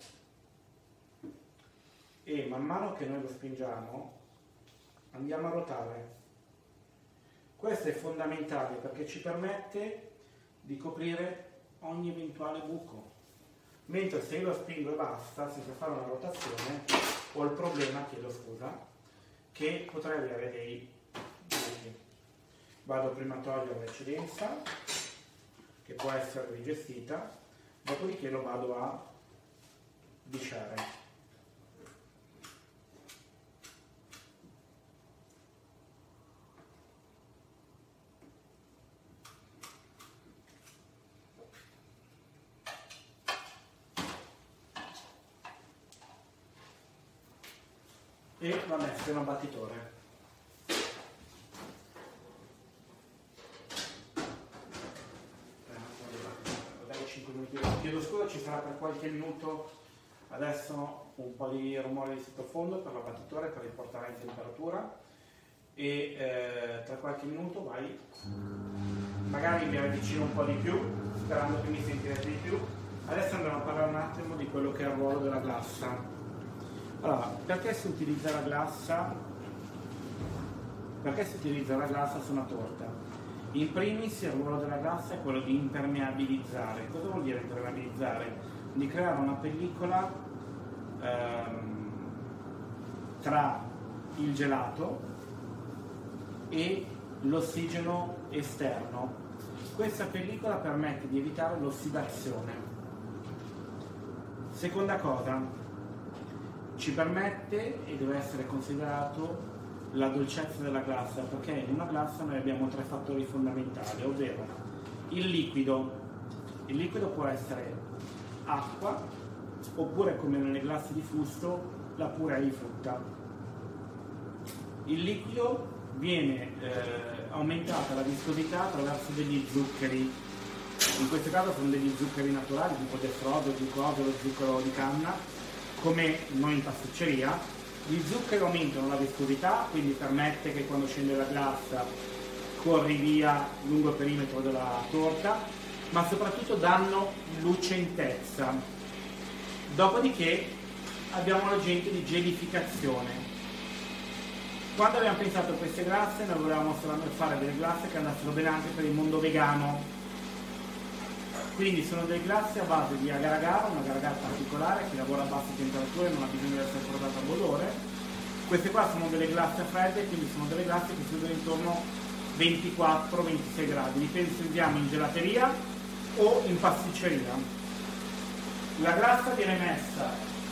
B: e man mano che noi lo spingiamo andiamo a ruotare. Questo è fondamentale perché ci permette di coprire ogni eventuale buco, mentre se io lo spingo e basta senza fare una rotazione ho il problema, chiedo scusa, che potrei avere dei buchi. Vado prima a togliere l'eccedenza che può essere rigestita, dopodiché lo vado a lisciare. E va messo in un battitore. Dai cinque minuti. Chiedo scusa, ci sarà per qualche minuto adesso un po' di rumore di sottofondo per l'abbattitore per riportare in temperatura e eh, tra qualche minuto vai, magari mi avvicino un po' di più sperando che mi sentirete di più. Adesso andremo a parlare un attimo di quello che è il ruolo della glassa. Allora, perché si utilizza la glassa? Perché si utilizza la glassa su una torta? In primis il ruolo della glassa è quello di impermeabilizzare. Cosa vuol dire impermeabilizzare? Di creare una pellicola ehm, tra il gelato e l'ossigeno esterno. Questa pellicola permette di evitare l'ossidazione. Seconda cosa, ci permette e deve essere considerato la dolcezza della glassa, perché in una glassa noi abbiamo tre fattori fondamentali, ovvero il liquido. Il liquido può essere acqua, oppure come nelle glassi di fusto, la purea di frutta. Il liquido viene eh, aumentata la viscosità attraverso degli zuccheri. In questo caso sono degli zuccheri naturali tipo dextrosio, glucosio, lo zucchero di canna, come noi in pasticceria. Gli zuccheri aumentano la viscosità, quindi permette che quando scende la glassa corri via lungo il perimetro della torta, ma soprattutto danno lucentezza. Dopodiché abbiamo l'agente di gelificazione. Quando abbiamo pensato a queste glasse, noi volevamo fare delle glasse che andassero bene anche per il mondo vegano. Quindi sono delle glasse a base di agar agar, un agar agar particolare che lavora a basse temperature, non ha bisogno di essere portata a bollore. Queste qua sono delle glasse fredde, quindi sono delle glasse che si usano intorno a ventiquattro ventisei gradi, dipende se usiamo in gelateria o in pasticceria. La glassa viene messa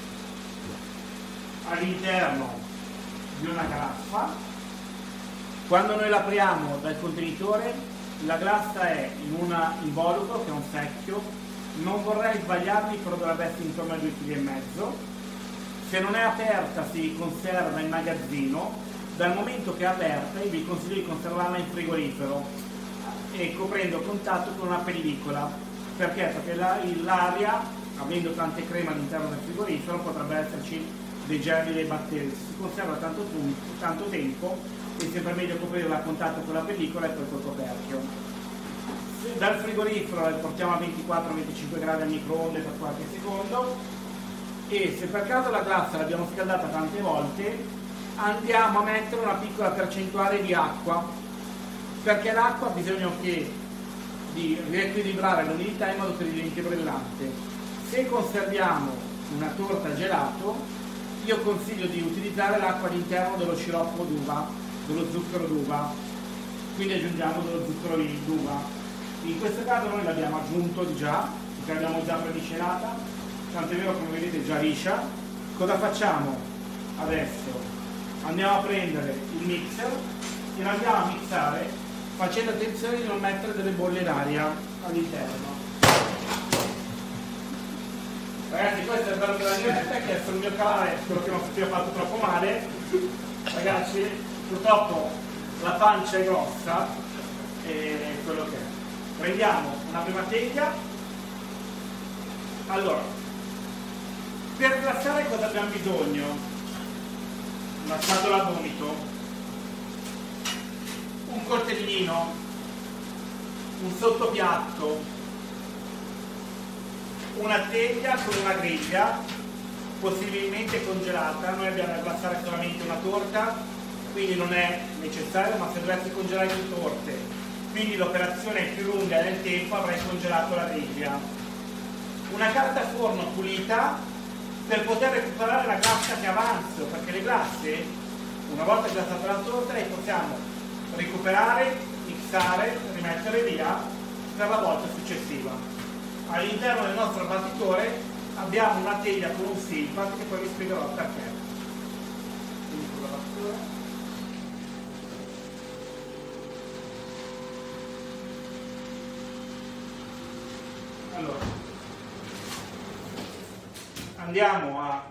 B: all'interno di una graffa. Quando noi l'apriamo dal contenitore, la glassa è in un involucro che è un secchio. Non vorrei sbagliarmi, però dovrebbe essere intorno ai due virgola cinque chili. Se non è aperta si conserva in magazzino. Dal momento che è aperta io vi consiglio di conservarla in frigorifero e coprendo contatto con una pellicola. Perché? Perché l'aria, avendo tante creme all'interno del frigorifero, potrebbe esserci dei germi, dei batteri. Se si conserva tanto, tanto tempo è sempre meglio coprirla a contatto con la pellicola e poi col coperchio. Dal frigorifero la portiamo a ventiquattro venticinque gradi al microonde per qualche secondo, e se per caso la glassa l'abbiamo scaldata tante volte andiamo a mettere una piccola percentuale di acqua, perché l'acqua ha bisogno che di riequilibrare l'umidità in modo che diventi brillante. Se conserviamo una torta a gelato, io consiglio di utilizzare l'acqua all'interno dello sciroppo d'uva, dello zucchero d'uva, quindi aggiungiamo dello zucchero d'uva. In questo caso noi l'abbiamo aggiunto già, perché l'abbiamo già premiscelata, tanto è vero come vedete già liscia. Cosa facciamo adesso? Andiamo a prendere il mixer e lo andiamo a mixare facendo attenzione di non mettere delle bolle d'aria all'interno. Ragazzi, questo è il bello della diretta, che è sul mio canale, spero che non sia fatto troppo male. Ragazzi, purtroppo la pancia è grossa e quello che è. Prendiamo una prima teglia. Allora, per glassare cosa abbiamo bisogno? Una scatola a gomito, un coltellino, un sottopiatto, una teglia con una griglia, possibilmente congelata. Noi abbiamo da glassare solamente una torta, quindi non è necessario, ma se dovessi congelare più torte, quindi l'operazione è più lunga nel tempo, avrei congelato la griglia. Una carta forno pulita per poter recuperare la glassa che avanzo, perché le glasse, una volta glassata la torta, le possiamo recuperare, mixare, rimettere via per la volta successiva. All'interno del nostro battitore abbiamo una teglia con un silpat che poi vi spiegherò perché. Quindi con la battitura. Allora, andiamo a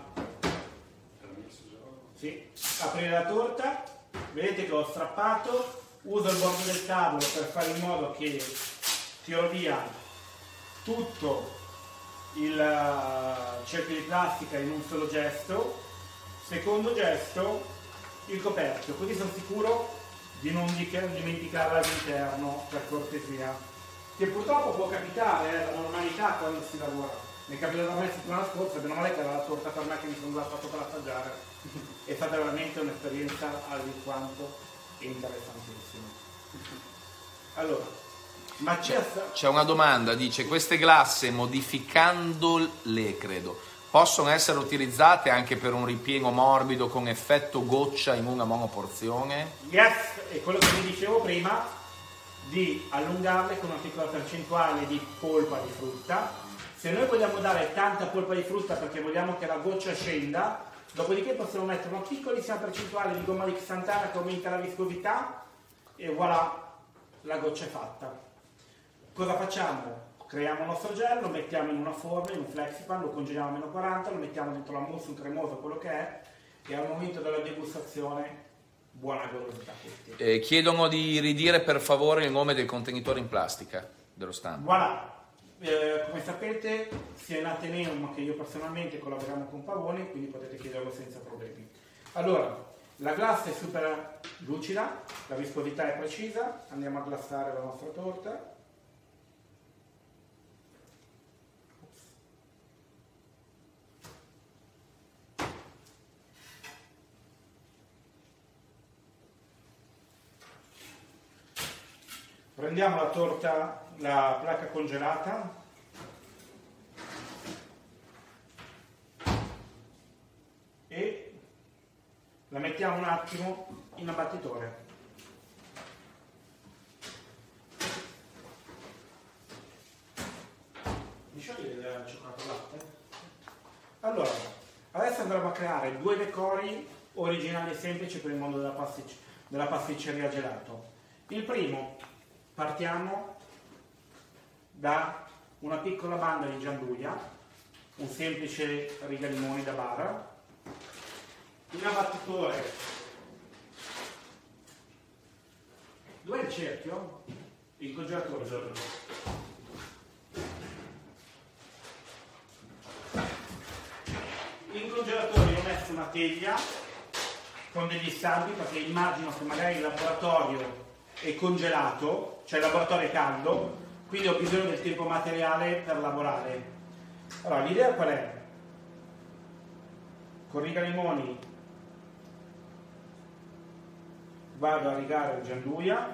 B: sì, aprire la torta. Vedete che ho strappato, uso il bordo del tavolo per fare in modo che tiro via tutto il cerchio di plastica in un solo gesto. Secondo gesto, il coperchio, così sono sicuro di non dimenticarla all'interno, per cortesia, che purtroppo può capitare, è la normalità quando si lavora. Mi è capitato a me la settimana scorsa, meno male che era la torta per me che mi sono fatto per assaggiare. È stata veramente un'esperienza alquanto interessantissima. Allora, ma c'è...
C: c'è una domanda, dice: queste glasse, modificandole, credo, possono essere utilizzate anche per un ripieno morbido con effetto goccia in una monoporzione?
B: Yes, è quello che vi dicevo prima, di allungarle con una piccola percentuale di polpa di frutta. Se noi vogliamo dare tanta polpa di frutta perché vogliamo che la goccia scenda, dopodiché possiamo mettere una piccolissima percentuale di gomma di xantana che aumenta la viscosità e voilà, la goccia è fatta. Cosa facciamo? Creiamo il nostro gel, lo mettiamo in una forma, in un flexipan, lo congeliamo a meno quaranta, lo mettiamo dentro la mousse, un cremoso, quello che è, e al momento della degustazione buona golosità.
C: Eh, chiedono di ridire per favore il nome del contenitore in plastica dello stand.
B: Voilà. Eh, come sapete sia in Ateneum che io personalmente collaboriamo con Pavone, quindi potete chiederlo senza problemi. Allora, la glassa è super lucida, la viscosità è precisa, andiamo a glassare la nostra torta. Prendiamo la torta, la placca congelata, e la mettiamo un attimo in abbattitore. Mi sciogli il cioccolato al latte? Allora, adesso andremo a creare due decori originali e semplici per il mondo della, pasticc- della pasticceria gelato. Il primo, partiamo da una piccola banda di gianduia, un semplice riga limoni da bar, in abbattitore. Dov'è il cerchio? Il congelatore. In congelatore ho messo una teglia con degli stampi perché immagino che magari il laboratorio è congelato, cioè il laboratorio è caldo, quindi ho bisogno del tempo materiale per lavorare. Allora, l'idea qual è? Con riga limoni vado a rigare il gianduia.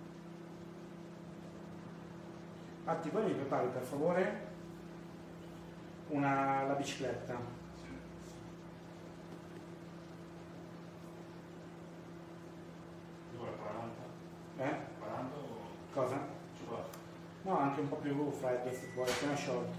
B: Infatti voi mi prepari per favore una, la bicicletta. Eh?
A: quaranta o
B: Cosa?
A: cioccolato?
B: No, anche un po' più freddo se vuoi, appena sciolto.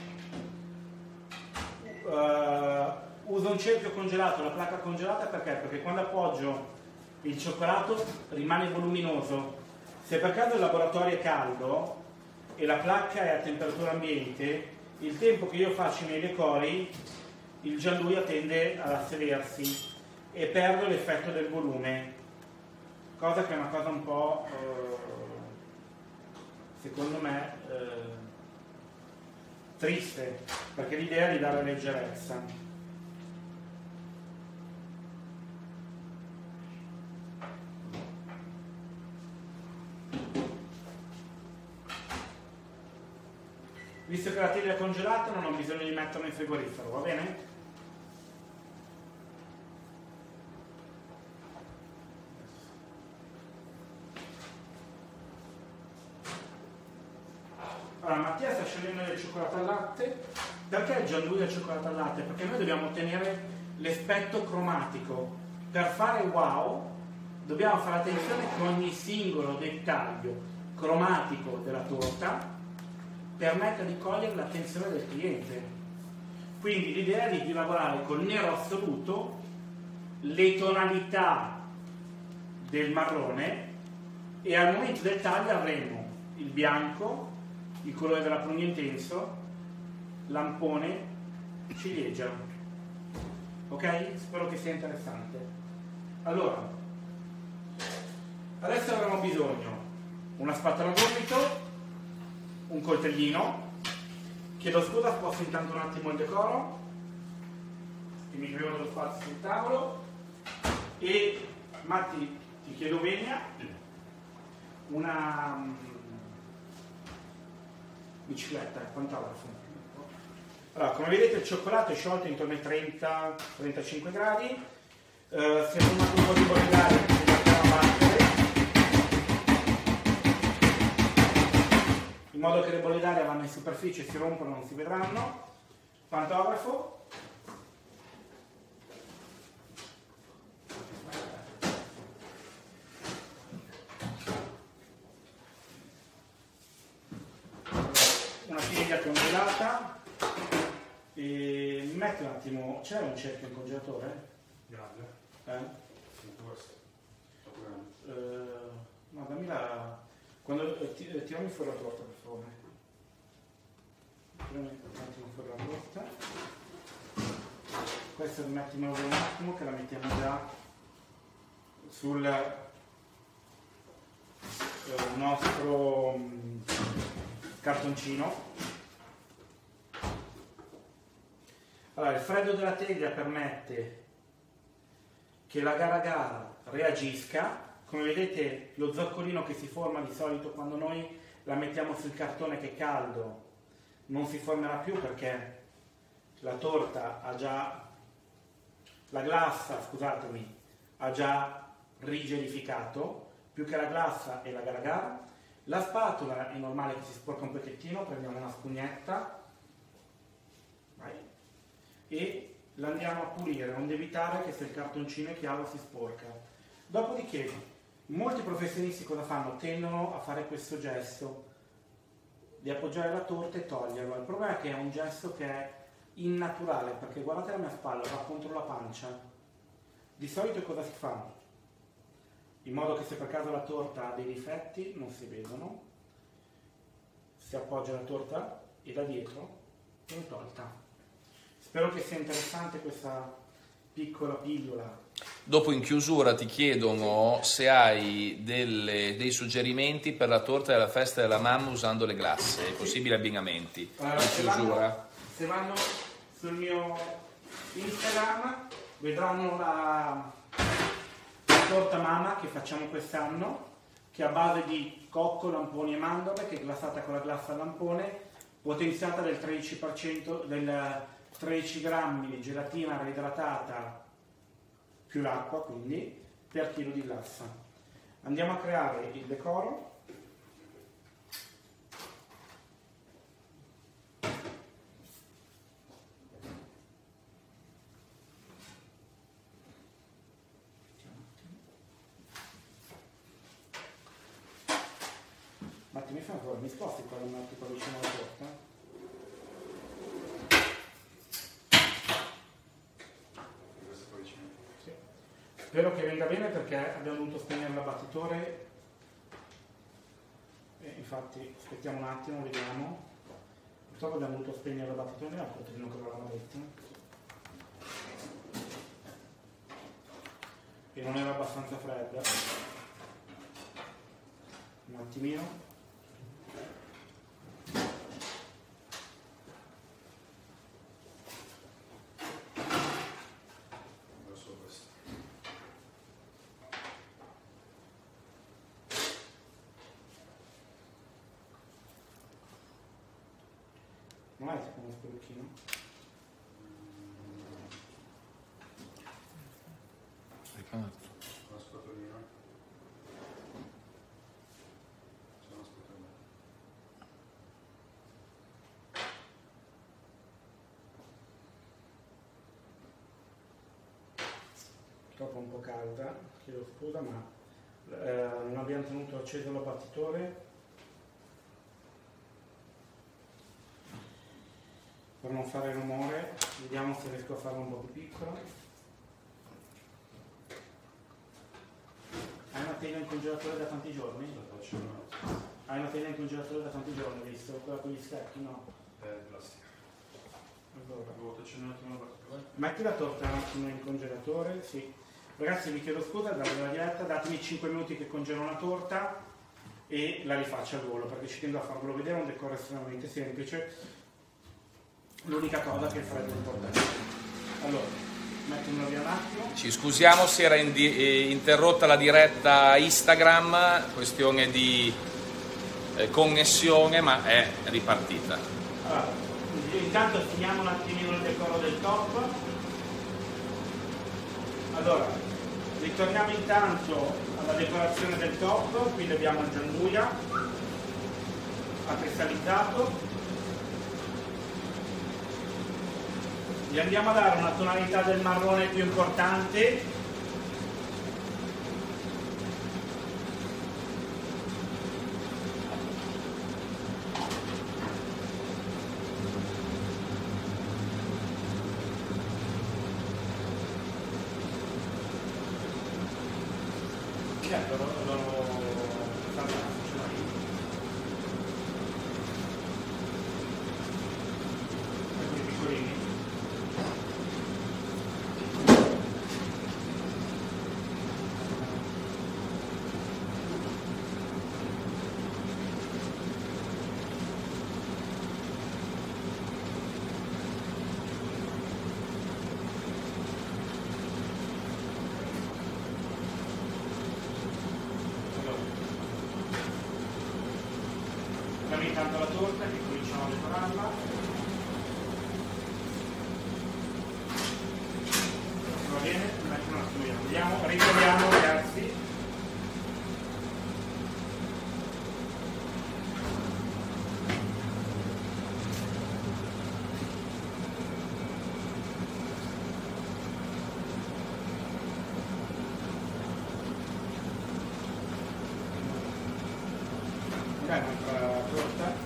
B: Uh, uso un cerchio congelato, la placca congelata perché? Perché quando appoggio il cioccolato rimane voluminoso. Se per caso il laboratorio è caldo e la placca è a temperatura ambiente, il tempo che io faccio i miei decori, il gianduia tende ad assedersi e perdo l'effetto del volume, cosa che è una cosa un po', eh, secondo me, eh, triste, perché l'idea è di dare leggerezza. Visto che la teglia è congelata non ho bisogno di metterla in frigorifero, va bene? Allora, Mattia sta scegliendo del cioccolato al latte. Perché il gianduia al cioccolato al latte? Perché noi dobbiamo ottenere l'effetto cromatico. Per fare wow dobbiamo fare attenzione che ogni singolo dettaglio cromatico della torta permetta di cogliere l'attenzione del cliente. Quindi l'idea è di lavorare col nero assoluto, le tonalità del marrone, e al momento del taglio avremo il bianco, il colore della prugna intenso, lampone, ciliegia. Ok? Spero che sia interessante. Allora, adesso avremo bisogno una spatola a gomito, un coltellino. Chiedo scusa, sposto intanto un attimo il decoro che mi creo dello spazio sul tavolo. E Matti, ti chiedo venia, una um, bicicletta, pantografo. Allora, come vedete il cioccolato è sciolto intorno ai trenta trentacinque gradi. Uh, se non un po' di bolligare si mettiamo a battere in modo che le bolle d'aria vanno in superficie, si rompono, non si vedranno. Pantografo. Una teglia congelata. E mi metti un attimo, c'è un cerchio in congelatore?
A: Grande.
B: Eh?
A: Questo.
B: Uh, no, dammi la... Quando, eh, ti, eh, tirami fuori la torta, per favore. Tirami un attimo fuori la torta. Questa rimettimelo un attimo, che la mettiamo già sul eh, nostro mh, cartoncino. Allora, il freddo della teglia permette che la gara gara reagisca. Come vedete, lo zoccolino che si forma di solito quando noi la mettiamo sul cartone che è caldo non si formerà più, perché la torta ha già, la glassa, scusatemi, ha già rigelificato, più che la glassa e la gara gara. La spatola è normale che si sporca un pochettino, prendiamo una spugnetta, vai, e la andiamo a pulire, onde evitare che se il cartoncino è chiaro si sporca. Dopodiché molti professionisti cosa fanno? Tendono a fare questo gesto di appoggiare la torta e toglierla. Il problema è che è un gesto che è innaturale, perché guardate la mia spalla, va contro la pancia. Di solito cosa si fa? In modo che se per caso la torta ha dei difetti non si vedono, si appoggia la torta e da dietro viene tolta. Spero che sia interessante questa piccola pillola.
C: Dopo in chiusura ti chiedono se hai delle, dei suggerimenti per la torta della festa della mamma usando le glasse, possibili abbinamenti.
B: Uh,
C: in
B: se,
C: chiusura.
B: vanno, se vanno sul mio Instagram vedranno la, la torta mamma che facciamo quest'anno, che è a base di cocco, lamponi e mandorle, che è glassata con la glassa al lampone, potenziata del tredici per cento, del tredici grammi di gelatina reidratata più l'acqua, quindi per chilo di glassa. Andiamo a creare il decoro. Matti, mi fai un favore, mi sposti qua un attimo vicino alla torta? Spero che venga bene, perché abbiamo dovuto spegnere l'abbattitore e infatti aspettiamo un attimo, vediamo. Purtroppo abbiamo dovuto spegnere l'abbattitore, al coltellino che l'avevamo detto, e non era abbastanza fredda. Un attimino. Non hai tipo uno spellucchino?
A: Una spatolina. C'è una spatolina.
B: Purtroppo un po' calda, chiedo scusa, ma eh, non abbiamo tenuto acceso l'abbattitore per non fare rumore. Vediamo se riesco a farlo un po' più piccolo. Hai una teglia in congelatore da tanti giorni? Hai una teglia in congelatore da tanti giorni, visto? Quella con gli stecchi, no?
A: È plastica.
B: Allora,
A: Vuoto, c'è un attimo la battuta.
B: metti la torta un attimo in congelatore, sì. Ragazzi, vi chiedo scusa, date la diretta, datemi cinque minuti che congelo una torta e la rifaccio al volo, perché ci tendo a farvelo vedere, è un decoro estremamente semplice. L'unica cosa che il freddo è importante. Allora, mettimelo via un attimo.
C: Ci scusiamo se era indi- interrotta la diretta Instagram, questione di eh, connessione, ma è ripartita.
B: Allora, intanto finiamo un attimino il decoro del top. Allora, ritorniamo intanto alla decorazione del top. Qui abbiamo il gianduia, ha cristallizzato. Gli andiamo a dare una tonalità del marrone più importante. certo, lo, lo, lo piccolini. Intanto la torta che cominciamo a decorarla. Va bene? Un attimo, un attimo, vediamo, ritroviamo ragazzi. Dai, un'altra torta.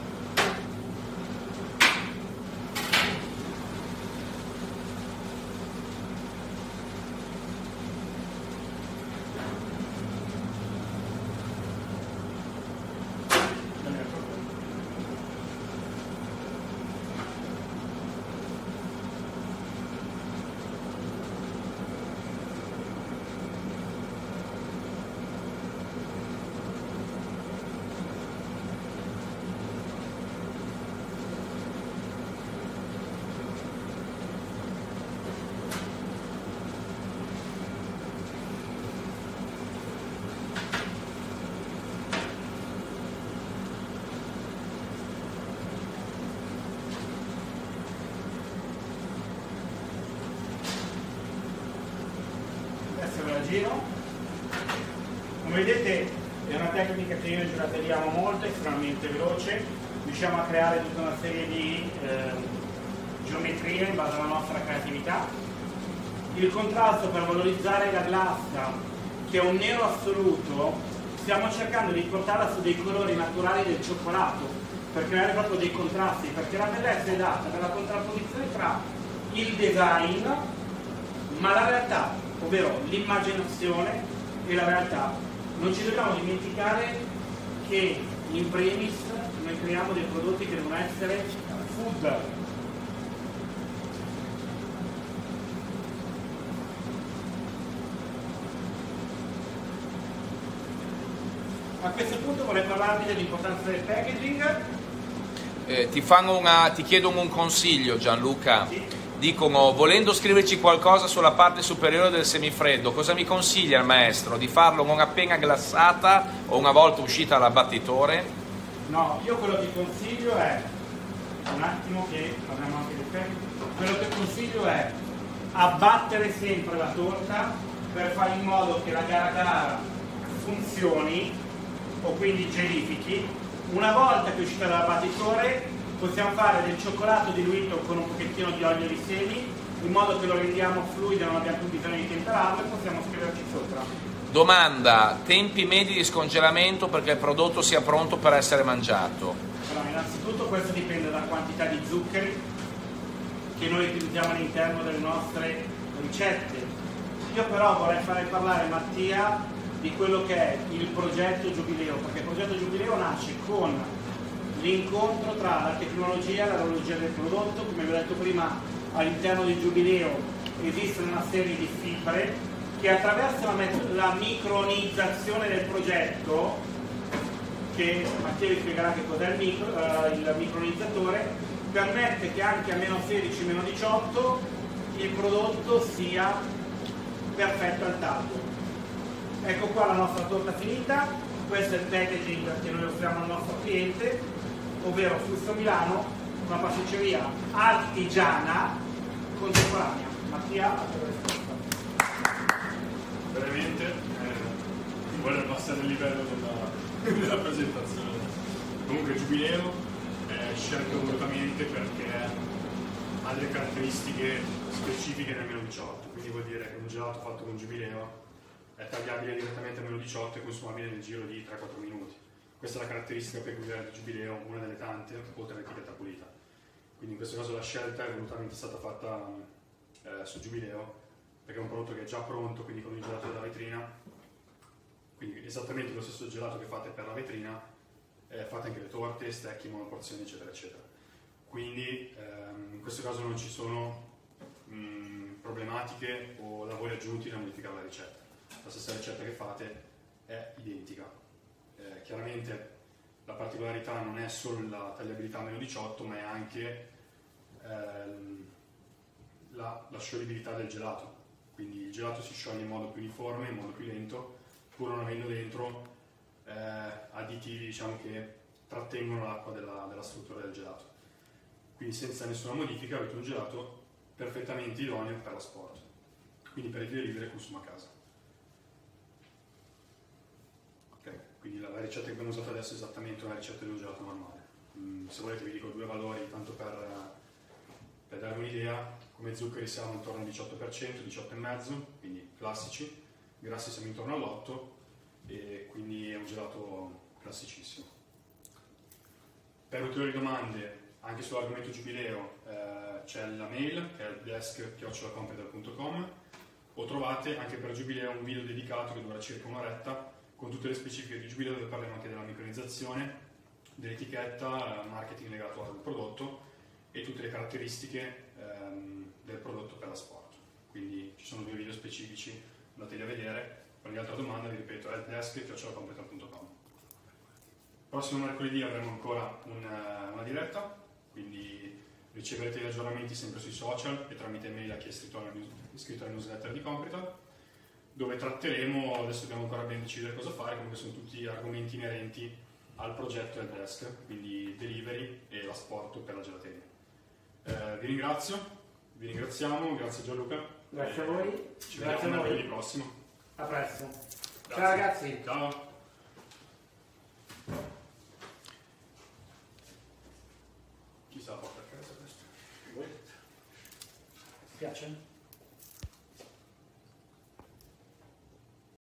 B: Giro. Come vedete è una tecnica che io in gelateria amo molto, estremamente veloce, riusciamo a creare tutta una serie di eh, geometrie in base alla nostra creatività. Il contrasto per valorizzare la glassa, che è un nero assoluto, stiamo cercando di portarla su dei colori naturali del cioccolato per creare proprio dei contrasti, perché la bellezza è data dalla contrapposizione tra il design ma la realtà, ovvero l'immaginazione e la realtà. Non ci dobbiamo dimenticare che in premis noi creiamo dei prodotti che devono essere food. A questo punto vorrei parlarvi dell'importanza del packaging.
C: Eh, ti, fanno una, ti chiedono un consiglio, Gianluca.
B: Sì.
C: Dicono, volendo scriverci qualcosa sulla parte superiore del semifreddo, cosa mi consiglia il maestro? Di farlo non appena glassata o una volta uscita dall'abbattitore?
B: No, io quello che consiglio è, un attimo che abbiamo anche del tempo, quello che consiglio è abbattere sempre la torta per fare in modo che la gara gara funzioni o quindi gelifichi. Una volta che è uscita dall'abbattitore possiamo fare del cioccolato diluito con un pochettino di olio di semi, in modo che lo rendiamo fluido, non abbiamo più bisogno di temperarlo e possiamo scriverci sopra.
C: Domanda, tempi medi di scongelamento perché il prodotto sia pronto per essere mangiato?
B: Allora, innanzitutto questo dipende dalla quantità di zuccheri che noi utilizziamo all'interno delle nostre ricette. Io però vorrei fare parlare Mattia di quello che è il progetto Giubileo, perché il progetto Giubileo nasce con l'incontro tra la tecnologia e la tecnologia del prodotto. Come vi ho detto prima, all'interno di Giubileo esistono una serie di fibre che attraverso la, la micronizzazione del progetto, che Mattia vi spiegherà che cos'è il, micro, uh, il micronizzatore, permette che anche a meno sedici, meno diciotto il prodotto sia perfetto al taglio. Ecco qua la nostra torta finita, questo è il packaging che noi offriamo al nostro cliente, ovvero Fusto Milano, una pasticceria artigiana contemporanea. Mattia, a te la risposta.
A: Veramente eh, vuole abbassare il livello della, della presentazione. Comunque Giubileo è scelto volutamente perché ha delle caratteristiche specifiche nel meno diciotto, quindi vuol dire che un gelato fatto con Giubileo è tagliabile direttamente a meno diciotto e consumabile nel giro di tre quattro minuti. Questa è la caratteristica peculiare di Giubileo, una delle tante, oltre all'etichetta pulita. Quindi in questo caso la scelta è volutamente stata fatta eh, su Giubileo, perché è un prodotto che è già pronto, quindi con il gelato della vetrina quindi esattamente lo stesso gelato che fate per la vetrina, eh, fate anche le torte, stecchi, monoporzioni, eccetera, eccetera. Quindi ehm, in questo caso non ci sono mh, problematiche o lavori aggiunti da modificare la ricetta. La stessa ricetta che fate è identica. Eh, chiaramente la particolarità non è solo la tagliabilità a meno diciotto, ma è anche ehm, la, la scioglibilità del gelato. Quindi il gelato si scioglie in modo più uniforme, in modo più lento, pur non avendo dentro eh, additivi, diciamo, che trattengono l'acqua della, della struttura del gelato. Quindi senza nessuna modifica avete un gelato perfettamente idoneo per l'asporto, quindi per il delivery e consumo a casa. Okay. Quindi la, la ricetta che abbiamo usato adesso è esattamente una ricetta di un gelato normale. Mm, se volete vi dico due valori, tanto per, per darvi un'idea. Come zuccheri siamo intorno al diciotto per cento, diciotto virgola cinque, quindi classici. Grassi siamo intorno all'otto, e quindi è un gelato classicissimo. Per ulteriori domande anche sull'argomento giubileo eh, c'è la mail che è helpdesk chiocciola competel punto com, o trovate anche per giubileo un video dedicato che dura circa un'oretta con tutte le specifiche di giubileo, dove parliamo anche della micronizzazione, dell'etichetta, marketing legato al prodotto e tutte le caratteristiche ehm, del prodotto per l'asporto. Quindi ci sono due video specifici, andateli a vedere. Per ogni altra domanda vi ripeto helpdesk chiocciola competel punto com. Prossimo mercoledì avremo ancora una, una diretta, quindi riceverete gli aggiornamenti sempre sui social e tramite mail a chi è iscritto alla, iscritto alla newsletter di Competel, dove tratteremo, adesso dobbiamo ancora ben decidere cosa fare, comunque sono tutti argomenti inerenti al progetto helpdesk, quindi delivery e l'asporto per la gelateria. Eh, vi ringrazio, vi ringraziamo, grazie Gianluca.
B: Grazie a voi.
A: Ci
B: Grazie
A: vediamo
B: a voi.
A: mercoledì prossimo.
B: A presto.
A: Grazie.
B: Ciao ragazzi.
A: Ciao. Chissà porta a casa questo.
B: Ti piace?